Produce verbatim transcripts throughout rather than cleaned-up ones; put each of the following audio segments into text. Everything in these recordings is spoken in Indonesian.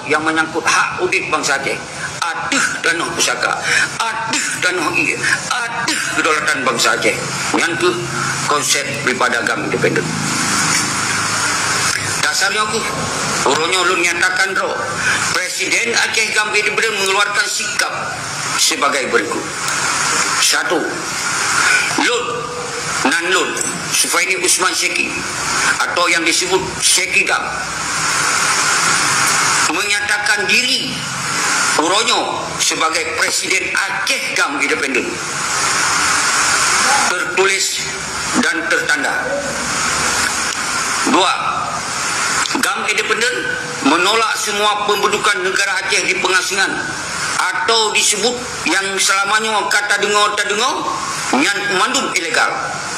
yang menyangkut hak udik bangsa Aceh, aduh danau pusaka, aduh danau iya, aduh kedaulatan bangsa Aceh. Nyantuh konsep daripada agama independen. Dasarnya aku, urunya lu nyatakan roh, Presiden Aceh Gam independen mengeluarkan sikap sebagai berikut. Satu, Lun Nanlun Sufaini Usman Syeki atau yang disebut Syeki Gam menyatakan diri uronyo sebagai Presiden Aceh Gam independen, tertulis dan tertanda. Dua, Gam independen menolak semua pembentukan negara Aceh di pengasingan atau disebut yang selamanya kata dengar tak dengar nyan mandum ilegal.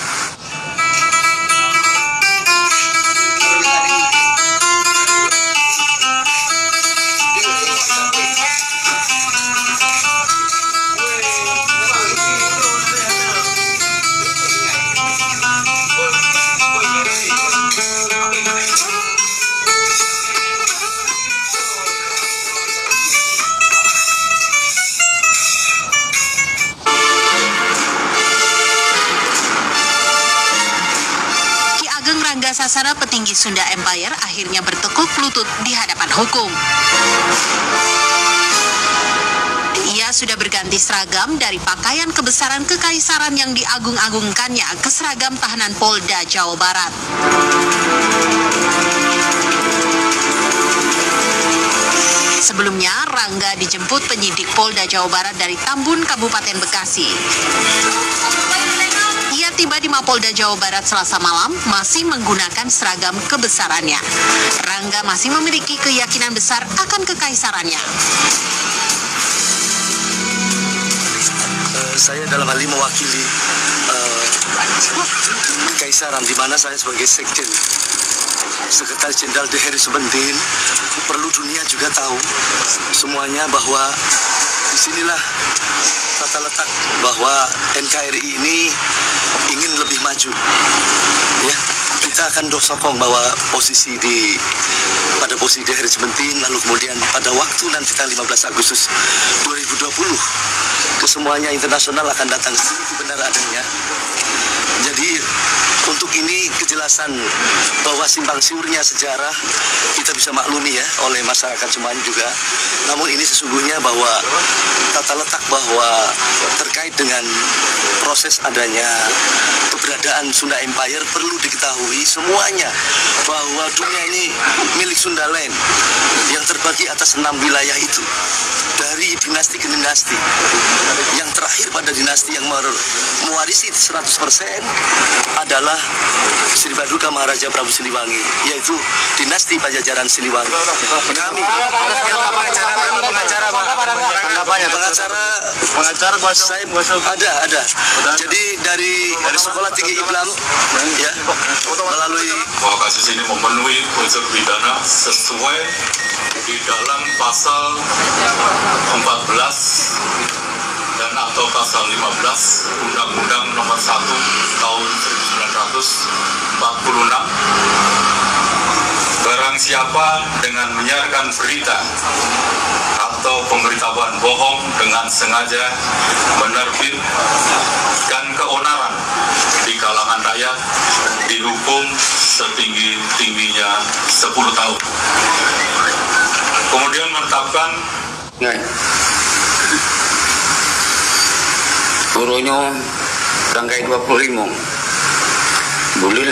Sasara petinggi Sunda Empire akhirnya bertekuk lutut di hadapan hukum. Ia sudah berganti seragam dari pakaian kebesaran kekaisaran yang diagung-agungkannya ke seragam tahanan Polda Jawa Barat. Sebelumnya, Rangga dijemput penyidik Polda Jawa Barat dari Tambun, Kabupaten Bekasi. Ia tiba di Mapolda Jawa Barat Selasa malam masih menggunakan seragam kebesarannya. Rangga masih memiliki keyakinan besar akan kekaisarannya. Uh, saya dalam hal ini mewakili uh, kekaisaran, di mana saya sebagai sekjen Sekretaris Jenderal D H R Sebentin. Perlu dunia juga tahu semuanya bahwa disinilah tata letak bahwa N K R I ini ingin lebih maju. Ya, kita akan sokong bahwa posisi di pada posisi D H R Sebentin, lalu kemudian pada waktu nanti tanggal lima belas Agustus dua ribu dua puluh kesemuanya internasional akan datang itu benar adanya. Jadi untuk ini kejelasan bahwa simpang siurnya sejarah kita bisa maklumi ya oleh masyarakat semuanya juga. Namun ini sesungguhnya bahwa tata letak bahwa terkait dengan proses adanya keberadaan Sunda Empire perlu diketahui semuanya bahwa dunia ini milik Sunda Land yang terbagi atas enam wilayah itu, dari dinasti ke dinasti. Yang terakhir pada dinasti yang mewarisi seratus persen adalah Sri Paduka Maharaja Prabu Siliwangi, yaitu dinasti Pajajaran Siliwangi. Kami pengacara pengacara pengacara pengacara saya ada ada. Jadi dari dari sekolah tinggi Islam ya melalui bahwa kasus ini memenuhi unsur pidana sesuai di dalam pasal empat belas dan atau pasal lima belas Undang-Undang Nomor satu Tahun seribu sembilan ratus empat puluh enam. Barang siapa dengan menyiarkan berita atau pemberitahuan bohong dengan sengaja menerbitkan keonaran di kalangan rakyat dihukum setinggi-tingginya sepuluh tahun. Kemudian menetapkan Uronyo tanggal dua puluh lima bulan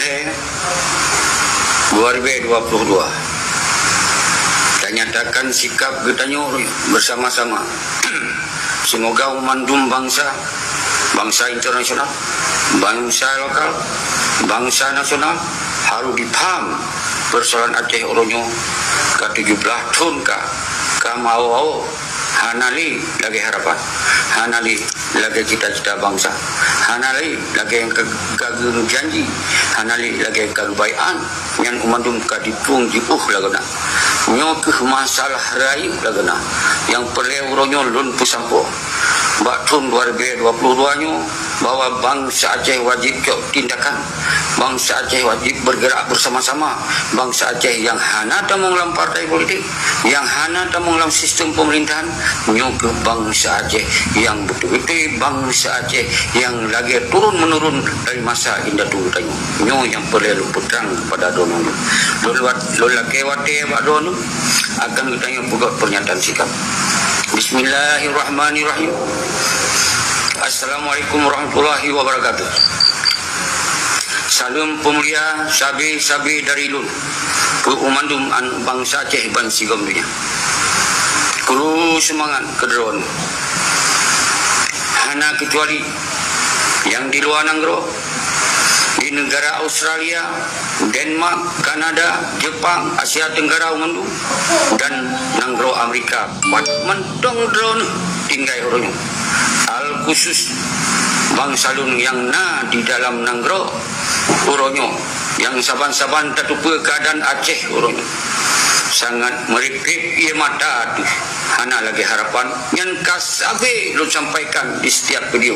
dua ribu dua puluh dua dan nyatakan sikap getanyo bersama-sama. Semoga memandum bangsa, bangsa internasional, bangsa lokal, bangsa nasional harus dipaham persoalan Aceh Uronyo ke tujuh belas tahun ka kamau hanali lagi harapan, hanali lagi cita-cita bangsa, hanali lagi yang kagum janji, hanali lagi yang kagum bayan yang umandum kadipung jipuh lagana nyokuh masalah rayu lagana yang perlu Uronyo lun pusampo bak tahun dua ribu dua puluh dua nyo bahwa bangsa Aceh wajib cok tindakan, bangsa Aceh wajib bergerak bersama-sama, bangsa Aceh yang hana tamung dalam partai politik, yang hana tamung dalam sistem pemerintahan, nyo ke bangsa Aceh yang betul-betul bangsa Aceh yang lagi turun menurun dari masa indah dulu tanya, nyo yang perlu putrang kepada dono lolat lolat kewate pak dono akan ditanya buat pernyataan sikap. Bismillahirrahmanirrahim. Assalamualaikum warahmatullahi wabarakatuh. Salam pemulia sabi-sabi dari Lun ke umandum bangsa Aceh ban sigom dunia. Kru semangat kedron. Hana kecuali yang di luar nanggro, di negara Australia, Denmark, Kanada, Jepang, Asia Tenggara umandum dan nanggro Amerika. Pat mentong drone tinggal orangnya. Al khusus bangsa Lun yang na di dalam nanggro uronyo yang saban-saban tatupu keadaan Aceh uronyo sangat meripik ia mata tu hana lagi harapan yang kasabe Lun sampaikan di setiap video.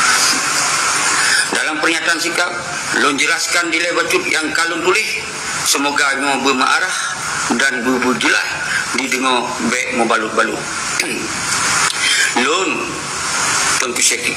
Dalam pernyataan sikap Lun jelaskan di lebacut yang kalun tulis, semoga nyo bermaarah dan berbujulah didengar baik membalut-balut. Lun tentu syekih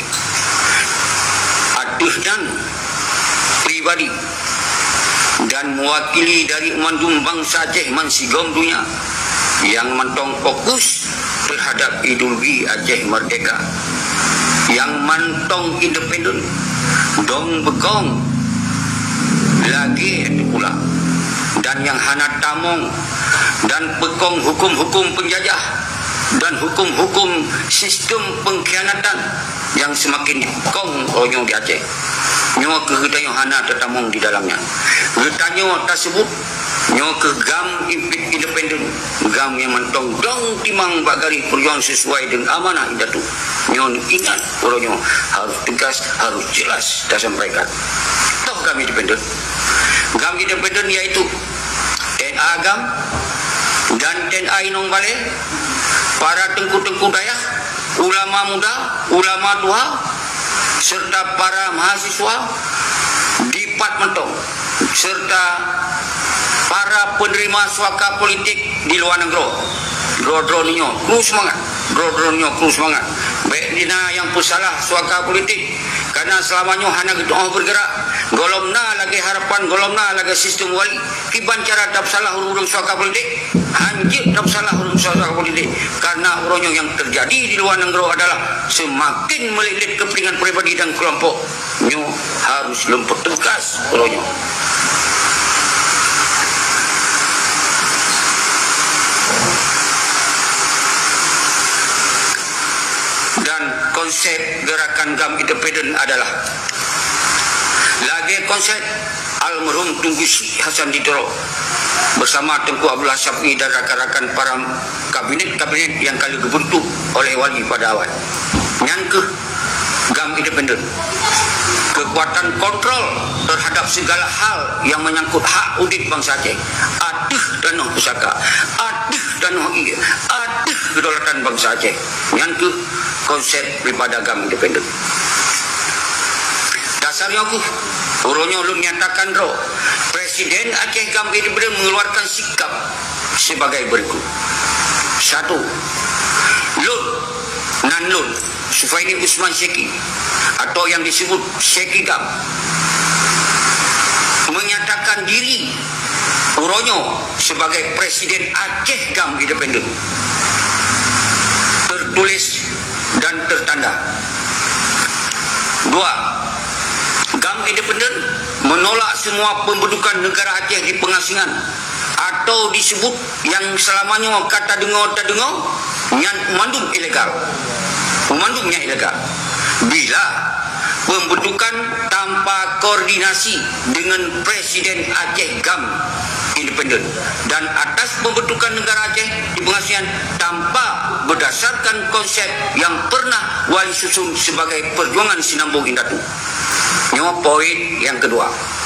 aduh dan pribadi dan mewakili dari umandum bangsa Aceh mansigom dunia yang mentong fokus terhadap ideologi Aceh merdeka, yang mantong independen dong begong lagi itu pula, dan yang hana tamong dan pekong hukum-hukum penjajah dan hukum-hukum sistem pengkhianatan yang semakin kong onyong di Aceh. Nyo ke getanyo hana tetamong di dalamnya. Getanyo tersebut nyo ke gam independen, gam yang mentong dong timang bagari perjuangan sesuai dengan amanah indatu. Nyo ingat oronyo harus tegas, harus jelas dah sampaikan. Toh gam independen. Gam independen yaitu T N A Agam dan T N A Inong Bale, para tengku-tengku daya, ulama muda, ulama tua, serta para mahasiswa di Pat Mentong, serta para penerima suaka politik di luar negeri. Dro-dro ninyo, kru semangat. Dro-dro ninyo, kru semangat. Baik dina yang pesalah suaka politik, karena selamanya hanya gitu oh bergerak. Golom na lagi harapan, golom na lagi sistem wali. Kiban cara tak salah urung suaka politik, hanjir tak salah urung suaka politik. Karena urungnya yang terjadi di luar negeri adalah semakin melilit kepentingan pribadi dan kelompok. Nyo harus lemput tegas urungnya. Dan konsep gerakan Gam Independen adalah lagi konsep almarhum Tunku Syekh Hasan Didoro bersama Tengku Abdullah Syafi'i dan rakan-rakan para kabinet-kabinet yang kali dibentuk oleh wali pada awal. Yang ke Gam Independen, kekuatan kontrol terhadap segala hal yang menyangkut hak audit bangsa Aceh, aduh danoh pusaka, aduh danoh iya, aduh kedaulatan bangsa Aceh. Yang ke konsep daripada Gam Independen. Dasarnya aku uronyo lu nyatakan roh Presiden Aceh Gam Independen mengeluarkan sikap sebagai berikut. Satu, Lun nan Lun Sufaini Usman Syekhi atau yang disebut Syekhi Gam menyatakan diri uronyo sebagai Presiden Aceh Gam Independen, tertulis dan tertanda. Dua, Gam Independen menolak semua pembentukan negara Aceh di pengasingan atau disebut yang selamanya kata dengar tak dengar yang umandum ilegal. Umandumnya ilegal bila pembentukan tanpa koordinasi dengan Presiden Aceh Gam Independen dan atas pembentukan negara Aceh di pengasingan tanpa berdasarkan konsep yang pernah wali susun sebagai perjuangan Sinambung Indatu. Ini poin yang kedua.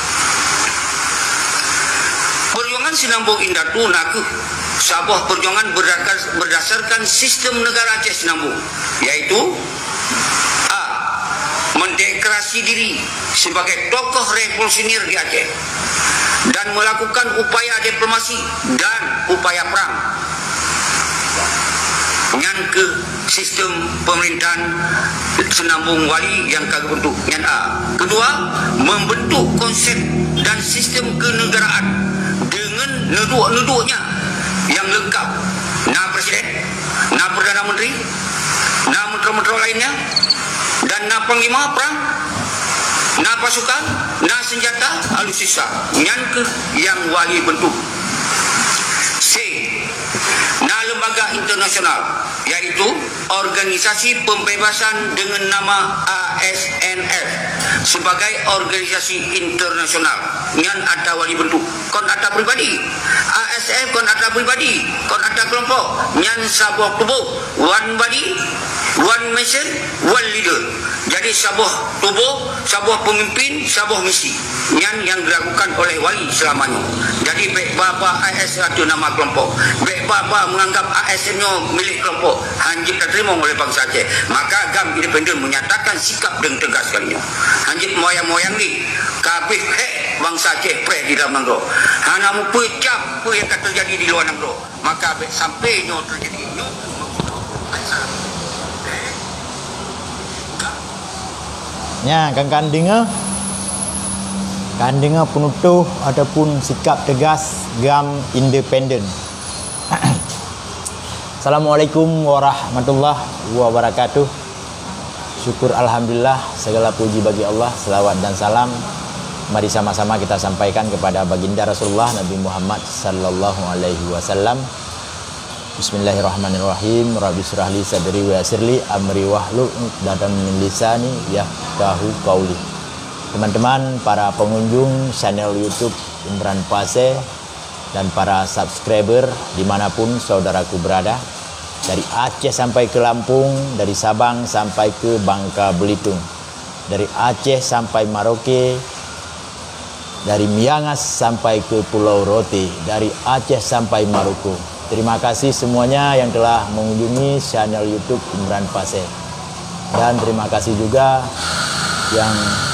Perjuangan Sinambung Indatu naku sebuah perjuangan berdasarkan sistem negara Aceh Sinambung, yaitu A. mendeklarasi diri sebagai tokoh revolusioner di Aceh dan melakukan upaya diplomasi dan upaya perang dengan ke sistem pemerintahan senambung wali yang kagak bentuk yang A. Kedua, membentuk konsep dan sistem kenegaraan dengan neduk-neduknya yang lengkap. Nah Presiden, nah Perdana Menteri, nah menteri-menteri lainnya, dan nah Panglima Perang, nah pasukan, nah senjata, alutsista, yang ke yang wali bentuk. C. Nah lembaga internasional, yaitu Organisasi Pembebasan dengan nama A S N F sebagai organisasi internasional yang ada wali bentuk. Kon ada pribadi, A S F kon ada pribadi, kon ada kelompok yang sebuah tubuh, one body, one mission, one leader. Jadi sebuah tubuh, sebuah pemimpin, sebuah misi yang yang dilakukan oleh wali selamanya. Jadi baik bapa A S F itu nama kelompok, baik bapa menganggap A S N nya milik kelompok, hanjit diterima oleh bangsa Aceh. Maka G A M Independen menyatakan sikap dengan tegas kalinya. Hanjit moyang-moyang ni kabeh hek bangsa Aceh pre di dalam negara. Hanamu pecah apa yang akan terjadi di luar negara. Maka baik sampai nyo terjadi nyo nya kan kandinga kandinga penutuh ataupun sikap tegas G A M Independen. Assalamualaikum warahmatullahi wabarakatuh. Syukur alhamdulillah, segala puji bagi Allah, selawat dan salam mari sama-sama kita sampaikan kepada baginda Rasulullah Nabi Muhammad sallallahu alaihi wasallam. Bismillahirrahmanirrahim. Rabbi syrahli sadri wa yassirli amri wahlul 'uqdatam min lisani yafqahu qauli. Teman-teman para pengunjung channel YouTube Imran Pase dan para subscriber dimanapun saudaraku berada, dari Aceh sampai ke Lampung, dari Sabang sampai ke Bangka Belitung, dari Aceh sampai Maroke, dari Miangas sampai ke Pulau Rote, dari Aceh sampai Maroko. Terima kasih semuanya yang telah mengunjungi channel YouTube Imran Pase. Dan terima kasih juga yang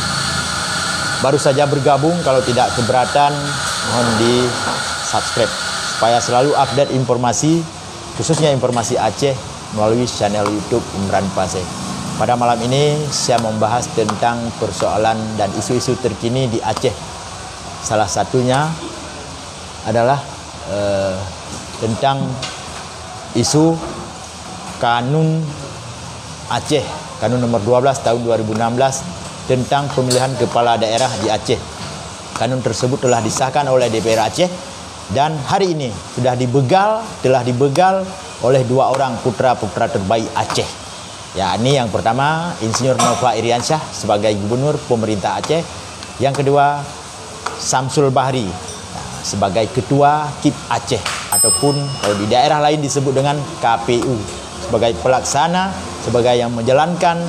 baru saja bergabung. Kalau tidak keberatan, mohon di subscribe supaya selalu update informasi, khususnya informasi Aceh melalui channel YouTube Imran Pase. Pada malam ini saya membahas tentang persoalan dan isu-isu terkini di Aceh. Salah satunya adalah eh, tentang isu kanun Aceh, kanun nomor dua belas tahun dua ribu enam belas tentang pemilihan kepala daerah di Aceh. Kanun tersebut telah disahkan oleh D P R Aceh dan hari ini sudah dibegal, telah dibegal oleh dua orang putra-putra terbaik Aceh. Yakni yang pertama Insinyur Nova Iriansyah sebagai gubernur pemerintah Aceh, yang kedua Samsul Bahri sebagai ketua K I P Aceh ataupun kalau di daerah lain disebut dengan K P U, sebagai pelaksana, sebagai yang menjalankan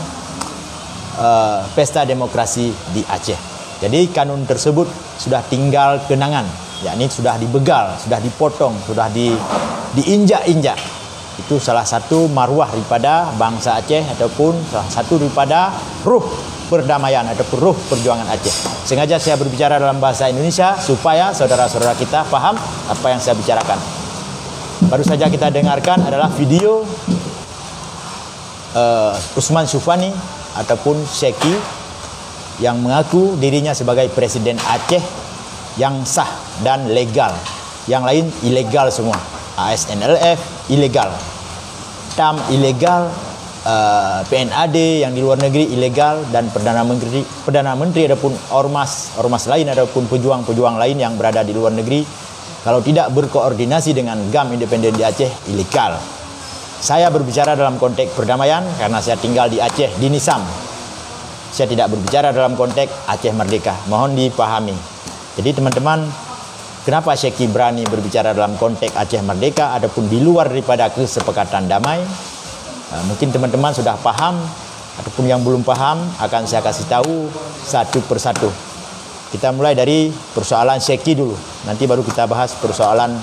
uh, pesta demokrasi di Aceh. Jadi kanun tersebut sudah tinggal kenangan, yakni sudah dibegal, sudah dipotong, sudah di, diinjak-injak. Itu salah satu marwah daripada bangsa Aceh ataupun salah satu daripada ruh perdamaian ataupun ruh perjuangan Aceh. Sengaja saya berbicara dalam bahasa Indonesia supaya saudara-saudara kita paham apa yang saya bicarakan. Baru saja kita dengarkan adalah video uh, Usman Syufani ataupun Syeki yang mengaku dirinya sebagai Presiden Aceh yang sah dan legal. Yang lain ilegal semua. A S N L F ilegal, T A M ilegal, uh, P N A D yang di luar negeri ilegal, dan Perdana Menteri, Perdana Menteri ataupun ormas, ormas lain ataupun pejuang-pejuang lain yang berada di luar negeri, kalau tidak berkoordinasi dengan G A M Independen di Aceh, ilegal. Saya berbicara dalam konteks perdamaian karena saya tinggal di Aceh, di Nisam. Saya tidak berbicara dalam konteks Aceh Merdeka. Mohon dipahami. Jadi teman-teman, kenapa Syeki berani berbicara dalam konteks Aceh Merdeka ataupun di luar daripada kesepakatan damai? Nah, mungkin teman-teman sudah paham, ataupun yang belum paham akan saya kasih tahu satu persatu. Kita mulai dari persoalan Syeki dulu. Nanti baru kita bahas persoalan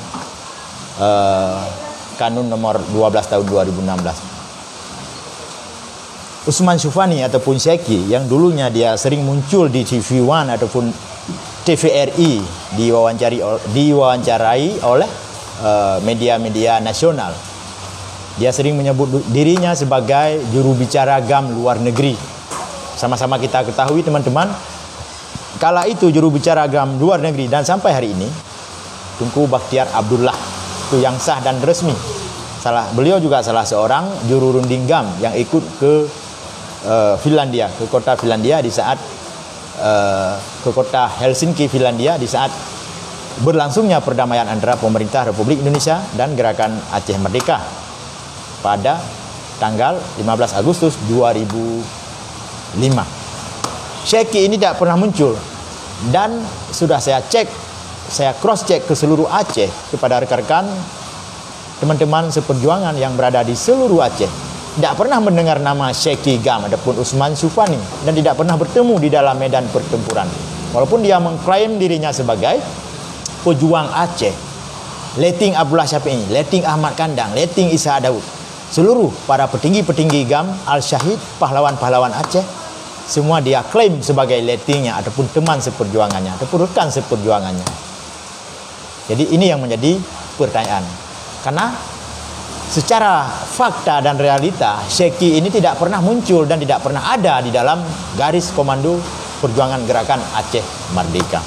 uh, kanun nomor dua belas tahun dua ribu enam belas. Usman Syufani ataupun Syeki yang dulunya dia sering muncul di T V One ataupun T V R I diwawancari diwawancarai oleh uh, media-media nasional. Dia sering menyebut dirinya sebagai juru bicara G A M luar negeri. Sama-sama kita ketahui teman-teman, kala itu juru bicara G A M luar negeri dan sampai hari ini Tunku Bakhtiar Abdullah itu yang sah dan resmi. Salah beliau juga salah seorang juru runding G A M yang ikut ke uh, Finlandia, ke kota Finlandia di saat uh, ke kota Helsinki Finlandia di saat berlangsungnya perdamaian antara pemerintah Republik Indonesia dan gerakan Aceh Merdeka pada tanggal lima belas Agustus dua ribu lima. Syeki ini tidak pernah muncul dan sudah saya cek, saya cross check ke seluruh Aceh kepada rekan-rekan teman-teman seperjuangan yang berada di seluruh Aceh, tidak pernah mendengar nama Syeki G A M ataupun Usman Syufani dan tidak pernah bertemu di dalam medan pertempuran. Walaupun dia mengklaim dirinya sebagai pejuang Aceh, Leting Abdullah Syafi'i, Leting Ahmad Kandang, Leting Isa Daud, seluruh para petinggi-petinggi G A M, Al-Syahid, pahlawan-pahlawan Aceh, semua dia klaim sebagai letingnya ataupun teman seperjuangannya ataupun rekan seperjuangannya. Jadi ini yang menjadi pertanyaan. Karena secara fakta dan realita, Syeki ini tidak pernah muncul dan tidak pernah ada di dalam garis komando perjuangan gerakan Aceh Merdeka.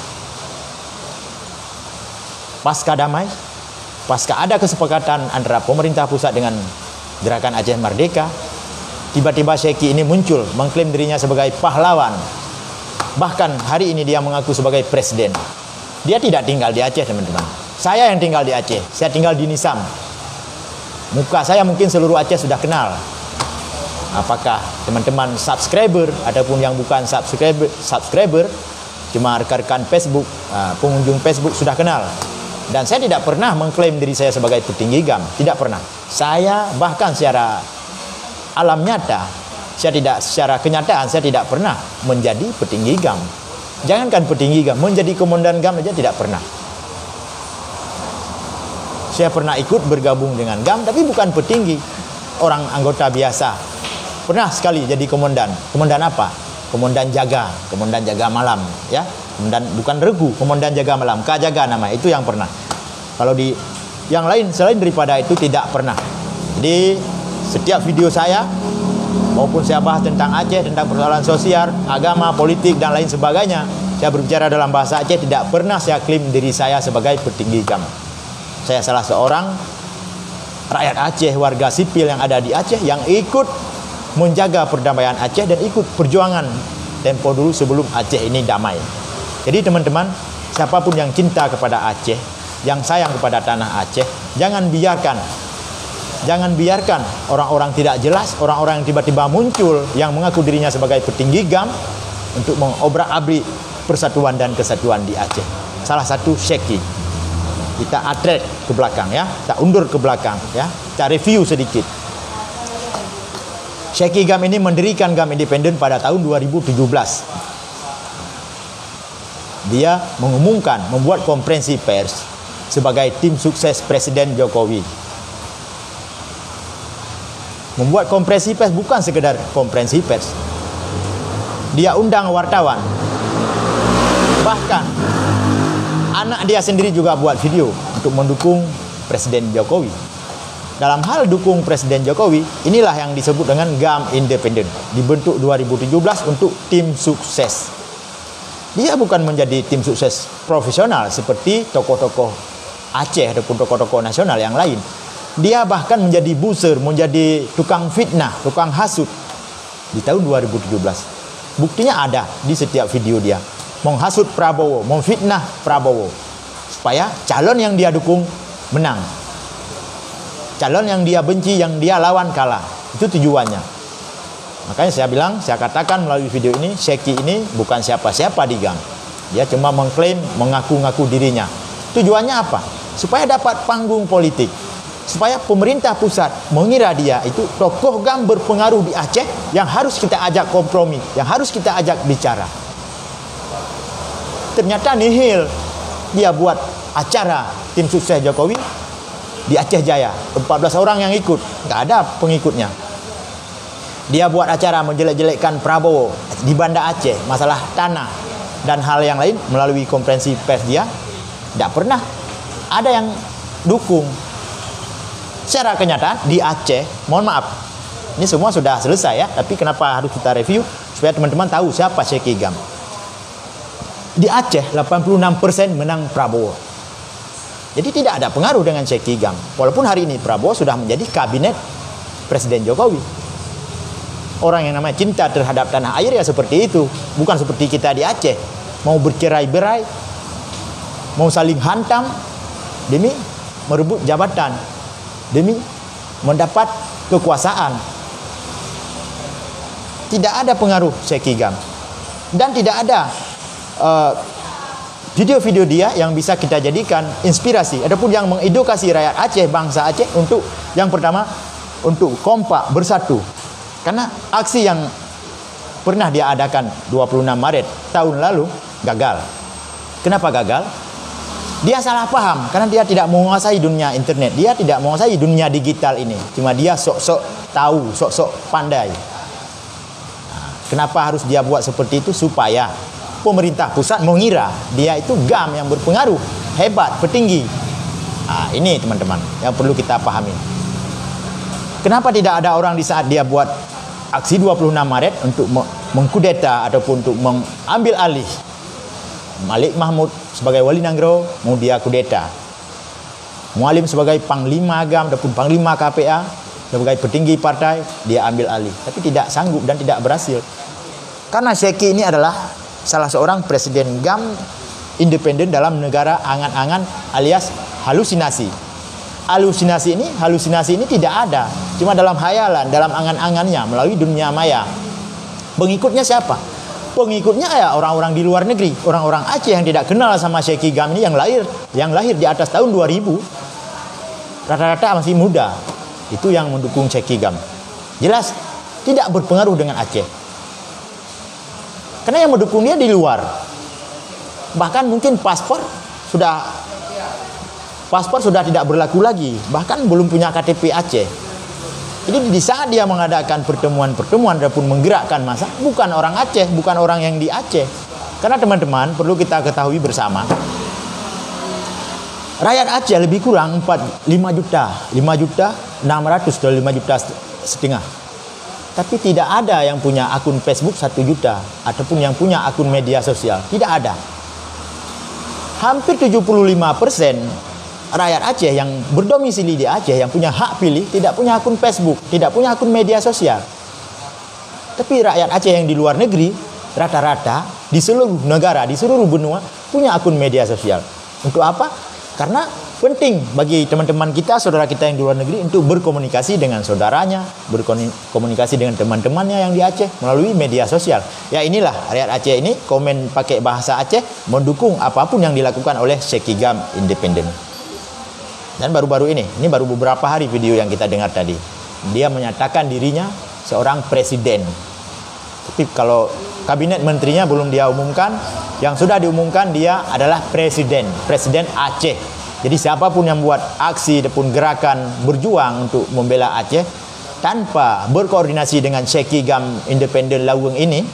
Pasca damai, pasca ada kesepakatan antara pemerintah pusat dengan gerakan Aceh Merdeka, tiba-tiba Syeki ini muncul mengklaim dirinya sebagai pahlawan. Bahkan hari ini dia mengaku sebagai presiden. Dia tidak tinggal di Aceh teman-teman. Saya yang tinggal di Aceh, saya tinggal di Nisam. Muka saya mungkin seluruh Aceh sudah kenal. Apakah teman-teman subscriber ataupun yang bukan subscriber, subscriber cuma rekan-rekan Facebook, pengunjung Facebook sudah kenal. Dan saya tidak pernah mengklaim diri saya sebagai petinggi G A M, tidak pernah. Saya bahkan secara alam nyata, saya tidak secara kenyataan saya tidak pernah menjadi petinggi G A M. Jangankan petinggi G A M, menjadi komandan G A M saja tidak pernah. Saya pernah ikut bergabung dengan G A M tapi bukan petinggi, orang anggota biasa. Pernah sekali jadi komandan. Komandan apa? Komandan jaga, komandan jaga malam, ya. Komandan bukan regu, komandan jaga malam, Kajaga nama itu yang pernah. Kalau di yang lain selain daripada itu tidak pernah. Jadi setiap video saya maupun saya bahas tentang Aceh, tentang persoalan sosial, agama, politik dan lain sebagainya, saya berbicara dalam bahasa Aceh, tidak pernah saya klaim diri saya sebagai petinggi G A M. Saya salah seorang rakyat Aceh, warga sipil yang ada di Aceh yang ikut menjaga perdamaian Aceh dan ikut perjuangan tempo dulu sebelum Aceh ini damai. Jadi teman-teman, siapapun yang cinta kepada Aceh, yang sayang kepada tanah Aceh, jangan biarkan jangan biarkan orang-orang tidak jelas, orang-orang yang tiba-tiba muncul yang mengaku dirinya sebagai petinggi G A M untuk mengobrak-abrik persatuan dan kesatuan di Aceh. Salah satu Syeki. Kita atret ke belakang ya, kita undur ke belakang ya, kita review sedikit. Syeki G A M ini mendirikan G A M Independen pada tahun dua ribu tujuh belas. Dia mengumumkan, membuat konferensi pers sebagai tim sukses Presiden Jokowi. Membuat konferensi pers bukan sekedar konferensi pers. Dia undang wartawan. Bahkan anak dia sendiri juga buat video untuk mendukung Presiden Jokowi. Dalam hal dukung Presiden Jokowi, inilah yang disebut dengan G A M Independen. Dibentuk dua ribu tujuh belas untuk tim sukses. Dia bukan menjadi tim sukses profesional seperti tokoh-tokoh Aceh ataupun tokoh-tokoh nasional yang lain. Dia bahkan menjadi buzzer, menjadi tukang fitnah, tukang hasut di tahun dua ribu tujuh belas. Buktinya ada di setiap video dia. Menghasut Prabowo, memfitnah Prabowo supaya calon yang dia dukung menang. Calon yang dia benci, yang dia lawan kalah. Itu tujuannya. Makanya saya bilang, saya katakan melalui video ini, Syeki ini bukan siapa-siapa di G A M. Dia cuma mengklaim, mengaku-ngaku dirinya. Tujuannya apa? Supaya dapat panggung politik. Supaya pemerintah pusat mengira dia itu tokoh G A M berpengaruh di Aceh yang harus kita ajak kompromi, yang harus kita ajak bicara. Ternyata nihil. Dia buat acara tim sukses Jokowi di Aceh Jaya. empat belas orang yang ikut, nggak ada pengikutnya. dia buat acara menjelek-jelekkan Prabowo di Banda Aceh, masalah tanah dan hal yang lain melalui konferensi pers dia, tidak pernah ada yang dukung. Secara kenyataan di Aceh, mohon maaf, ini semua sudah selesai ya, tapi kenapa harus kita review supaya teman-teman tahu siapa Sheikh Gam. Di Aceh delapan puluh enam persen menang Prabowo. Jadi tidak ada pengaruh dengan Sheikh Gam. Walaupun hari ini Prabowo sudah menjadi kabinet Presiden Jokowi. Orang yang namanya cinta terhadap tanah air ya seperti itu. Bukan seperti kita di Aceh. Mau bercerai-berai, mau saling hantam demi merebut jabatan, demi mendapat kekuasaan. Tidak ada pengaruh Sheikh Gam. Dan tidak ada uh, video-video dia yang bisa kita jadikan inspirasi ataupun yang mengedukasi rakyat Aceh, bangsa Aceh untuk yang pertama untuk kompak bersatu. Karena aksi yang pernah dia adakan dua puluh enam Maret tahun lalu gagal. Kenapa gagal? Dia salah paham karena dia tidak menguasai dunia internet, dia tidak menguasai dunia digital ini. Cuma dia sok-sok tahu, sok-sok pandai. Kenapa harus dia buat seperti itu? Supaya pemerintah pusat mengira dia itu Gam yang berpengaruh, hebat, petinggi. Nah, ini teman-teman yang perlu kita pahami. Kenapa tidak ada orang di saat dia buat aksi dua puluh enam Maret untuk mengkudeta ataupun untuk mengambil alih Malik Mahmud sebagai Wali Nanggro, mau dia kudeta. Mualim sebagai Panglima Gam ataupun Panglima K P A, sebagai petinggi partai, dia ambil alih. Tapi tidak sanggup dan tidak berhasil. Karena Sheikh ini adalah salah seorang presiden Gam independen dalam negara angan-angan alias halusinasi. Halusinasi ini, halusinasi ini tidak ada, cuma dalam hayalan, dalam angan-angannya melalui dunia maya. Pengikutnya siapa? Pengikutnya ya orang-orang di luar negeri, orang-orang Aceh yang tidak kenal sama Sheikh Gam ini, yang lahir, yang lahir di atas tahun dua ribu, rata-rata masih muda. Itu yang mendukung Sheikh Gam. Jelas tidak berpengaruh dengan Aceh. Karena yang mendukung dia di luar. Bahkan mungkin paspor sudah paspor sudah tidak berlaku lagi, bahkan belum punya K T P Aceh. Jadi di saat dia mengadakan pertemuan-pertemuan ataupun menggerakkan massa, bukan orang Aceh, bukan orang yang di Aceh. Karena teman-teman perlu kita ketahui bersama, rakyat Aceh lebih kurang empat lima juta, lima juta enam ratus atau lima juta setengah. Tapi tidak ada yang punya akun Facebook satu juta ataupun yang punya akun media sosial, tidak ada. Hampir tujuh puluh lima persen rakyat Aceh yang berdomisili di Aceh, yang punya hak pilih, tidak punya akun Facebook, tidak punya akun media sosial. Tapi rakyat Aceh yang di luar negeri, rata-rata di seluruh negara, di seluruh benua, punya akun media sosial. Untuk apa? Karena penting bagi teman-teman kita, saudara kita yang di luar negeri, untuk berkomunikasi dengan saudaranya, berkomunikasi dengan teman-temannya yang di Aceh melalui media sosial. Ya inilah rakyat Aceh ini komen pakai bahasa Aceh, mendukung apapun yang dilakukan oleh Sheikh Gam independen. Dan baru-baru ini, ini baru beberapa hari video yang kita dengar tadi, dia menyatakan dirinya seorang presiden. Tapi kalau kabinet menterinya belum dia umumkan, yang sudah diumumkan dia adalah presiden, presiden Aceh. Jadi siapapun yang buat aksi ataupun gerakan berjuang untuk membela Aceh tanpa berkoordinasi dengan Sheikh Gam independen Laweng ini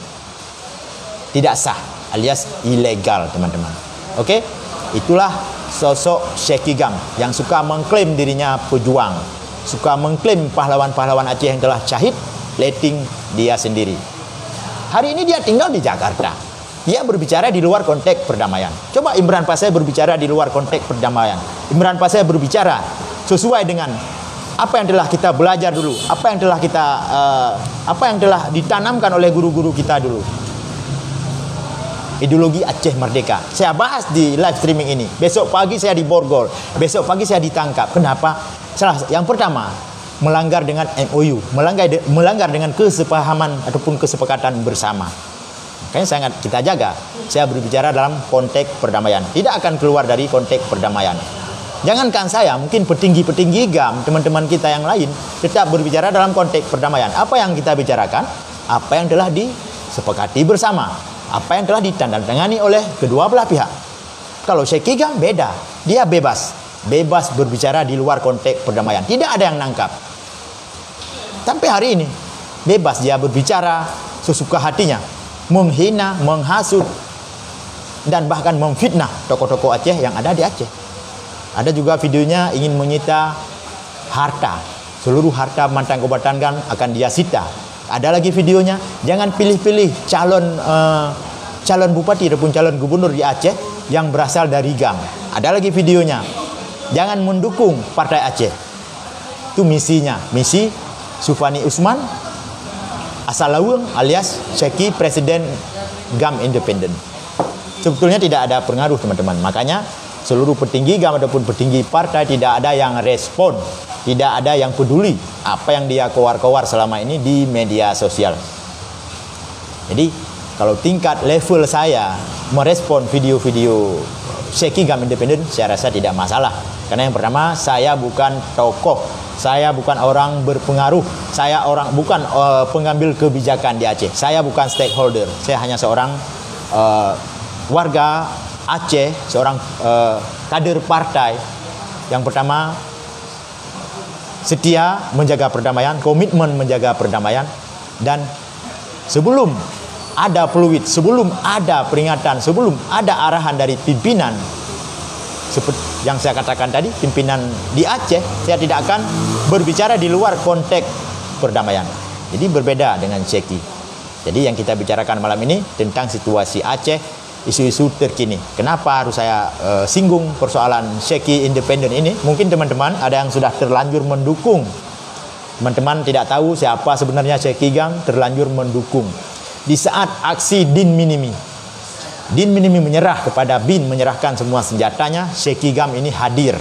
tidak sah, alias ilegal, teman-teman. Oke? Itulah sosok Sheikh Gam yang suka mengklaim dirinya pejuang, suka mengklaim pahlawan-pahlawan Aceh yang telah syahid, letting dia sendiri. Hari ini dia tinggal di Jakarta. Dia berbicara di luar konteks perdamaian. Coba Imran Paseh berbicara di luar konteks perdamaian. Imran Paseh berbicara sesuai dengan apa yang telah kita belajar dulu, apa yang telah kita uh, apa yang telah ditanamkan oleh guru-guru kita dulu. Ideologi Aceh Merdeka. Saya bahas di live streaming ini. Besok pagi saya di Borgol. Besok pagi saya ditangkap. Kenapa? Salah, yang pertama, melanggar dengan M O U, melanggar de, melanggar dengan kesepahaman ataupun kesepakatan bersama. Makanya sangat kita jaga. Saya berbicara dalam konteks perdamaian. Tidak akan keluar dari konteks perdamaian. Jangankan saya, mungkin petinggi-petinggi Gam, teman-teman kita yang lain, tetap berbicara dalam konteks perdamaian. Apa yang kita bicarakan? Apa yang telah disepakati bersama. Apa yang telah ditandatangani oleh kedua belah pihak. Kalau Sheikh Gam beda, dia bebas, bebas berbicara di luar konteks perdamaian. Tidak ada yang nangkap. Sampai hari ini, bebas dia berbicara sesuka hatinya, menghina, menghasut, dan bahkan memfitnah tokoh-tokoh Aceh yang ada di Aceh. Ada juga videonya ingin menyita harta, seluruh harta mantan Kombatan Gam akan dia sita. Ada lagi videonya, jangan pilih-pilih calon uh, calon bupati ataupun calon gubernur di Aceh yang berasal dari Gam. Ada lagi videonya, jangan mendukung Partai Aceh. Itu misinya, misi Sufani Usman asal Laweng alias Syeki Presiden Gam Independen. Sebetulnya tidak ada pengaruh teman-teman. Makanya seluruh petinggi Gam ataupun petinggi partai tidak ada yang respon, tidak ada yang peduli apa yang dia kowar-kowar selama ini di media sosial. Jadi kalau tingkat level saya merespon video-video Syeki Gam Independen, saya rasa tidak masalah. Karena yang pertama, saya bukan tokoh, saya bukan orang berpengaruh, saya orang bukan uh, pengambil kebijakan di Aceh, saya bukan stakeholder, saya hanya seorang uh, warga Aceh, seorang uh, kader partai yang pertama setia menjaga perdamaian, komitmen menjaga perdamaian, dan sebelum ada peluit, sebelum ada peringatan, sebelum ada arahan dari pimpinan seperti yang saya katakan tadi, pimpinan di Aceh, saya tidak akan berbicara di luar konteks perdamaian. Jadi berbeda dengan Syeki. Jadi yang kita bicarakan malam ini tentang situasi Aceh, isu-isu terkini. Kenapa harus saya uh, singgung persoalan Syeki Independen ini? Mungkin teman-teman ada yang sudah terlanjur mendukung. Teman-teman tidak tahu siapa sebenarnya Syeki Gam, terlanjur mendukung. Di saat aksi Din Minimi, Din Minimi menyerah kepada Bin, menyerahkan semua senjatanya, Syeki Gam ini hadir.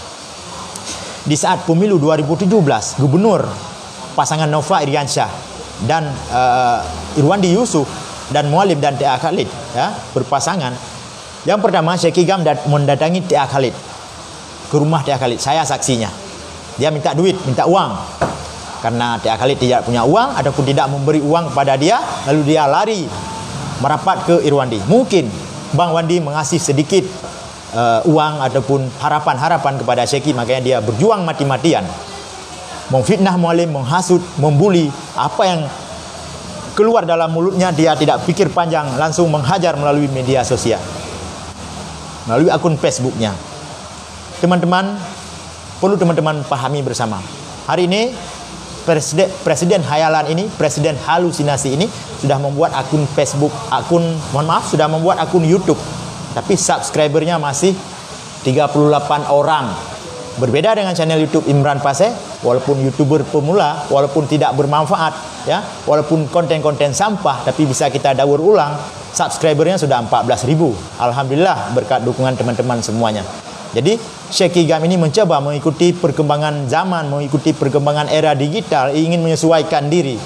Di saat pemilu dua ribu tujuh belas, gubernur pasangan Nova Iriansyah dan uh, Irwandi Yusuf dan Mualim dan T A Khalid ya, berpasangan. Yang pertama, Syeki Gam mendatangi T A Khalid, ke rumah T A Khalid. Saya saksinya. Dia minta duit, minta uang. Karena T A Khalid tidak punya uang ataupun tidak memberi uang kepada dia, lalu dia lari merapat ke Irwandi. Mungkin Bang Wandi mengasih sedikit uh, uang ataupun harapan-harapan kepada Syeki, makanya dia berjuang mati-matian, memfitnah Mualim, menghasut, membuli. Apa yang keluar dalam mulutnya dia tidak pikir panjang, langsung menghajar melalui media sosial, melalui akun Facebooknya. Teman-teman, perlu teman-teman pahami bersama. Hari ini Presiden, Presiden Hayalan ini, Presiden Halusinasi ini sudah membuat akun Facebook, akun, mohon maaf, sudah membuat akun YouTube. Tapi subscribernya masih tiga puluh delapan orang. Berbeda dengan channel YouTube Imran Paseh, walaupun YouTuber pemula, walaupun tidak bermanfaat, ya, walaupun konten-konten sampah, tapi bisa kita daur ulang, subscribernya sudah empat belas ribu. Alhamdulillah berkat dukungan teman-teman semuanya. Jadi Syeki Gam ini mencoba mengikuti perkembangan zaman, mengikuti perkembangan era digital, ingin menyesuaikan diri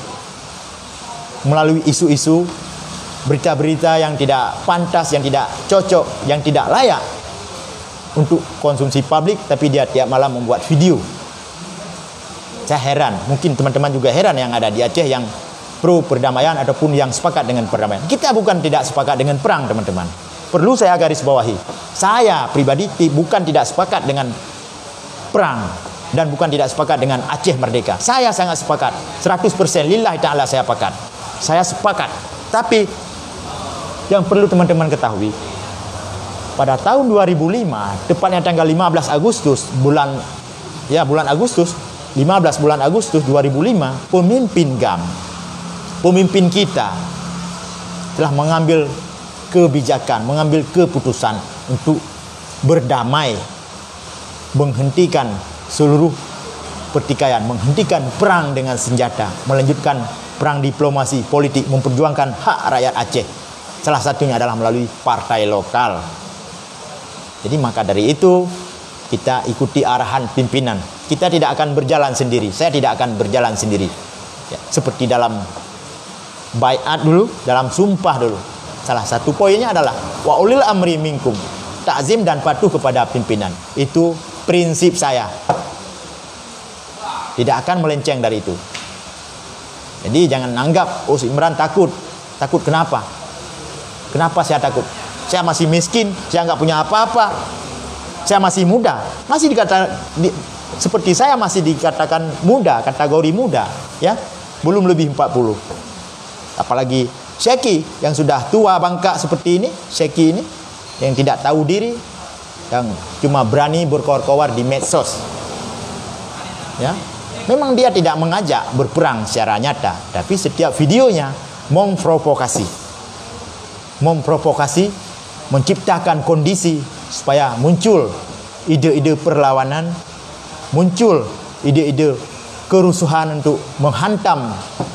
melalui isu-isu, berita-berita yang tidak pantas, yang tidak cocok, yang tidak layak untuk konsumsi publik, tapi dia tiap malam membuat video. Saya heran, mungkin teman-teman juga heran yang ada di Aceh yang pro perdamaian ataupun yang sepakat dengan perdamaian. Kita bukan tidak sepakat dengan perang, teman-teman. Perlu saya garis bawahi, saya pribadi bukan tidak sepakat dengan perang dan bukan tidak sepakat dengan Aceh merdeka. Saya sangat sepakat, seratus persen lillahi ta'ala saya sepakat. Saya sepakat. Tapi yang perlu teman-teman ketahui, pada tahun dua ribu lima, tepatnya tanggal lima belas Agustus, bulan ya bulan Agustus, lima belas bulan Agustus dua ribu lima, pemimpin Gam, pemimpin kita telah mengambil kebijakan, mengambil keputusan untuk berdamai, menghentikan seluruh pertikaian, menghentikan perang dengan senjata, melanjutkan perang diplomasi politik, memperjuangkan hak rakyat Aceh. Salah satunya adalah melalui partai lokal. Jadi maka dari itu kita ikuti arahan pimpinan. Kita tidak akan berjalan sendiri. Saya tidak akan berjalan sendiri. Ya, seperti dalam baiat dulu, dalam sumpah dulu. Salah satu poinnya adalah wa ulil amri minkum, takzim dan patuh kepada pimpinan. Itu prinsip saya. Tidak akan melenceng dari itu. Jadi jangan anggap oh si Imran takut. Takut kenapa? Kenapa saya takut? Saya masih miskin, saya nggak punya apa-apa. Saya masih muda. Masih dikata di, seperti saya masih dikatakan muda, kategori muda, ya. belum lebih empat puluh. Apalagi Syekhi yang sudah tua bangka seperti ini, Syekhi ini yang tidak tahu diri, yang cuma berani berkoar-koar di medsos. Ya, memang dia tidak mengajak berperang secara nyata, tapi setiap videonya memprovokasi, memprovokasi, menciptakan kondisi supaya muncul ide-ide perlawanan, muncul ide-ide kerusuhan untuk menghantam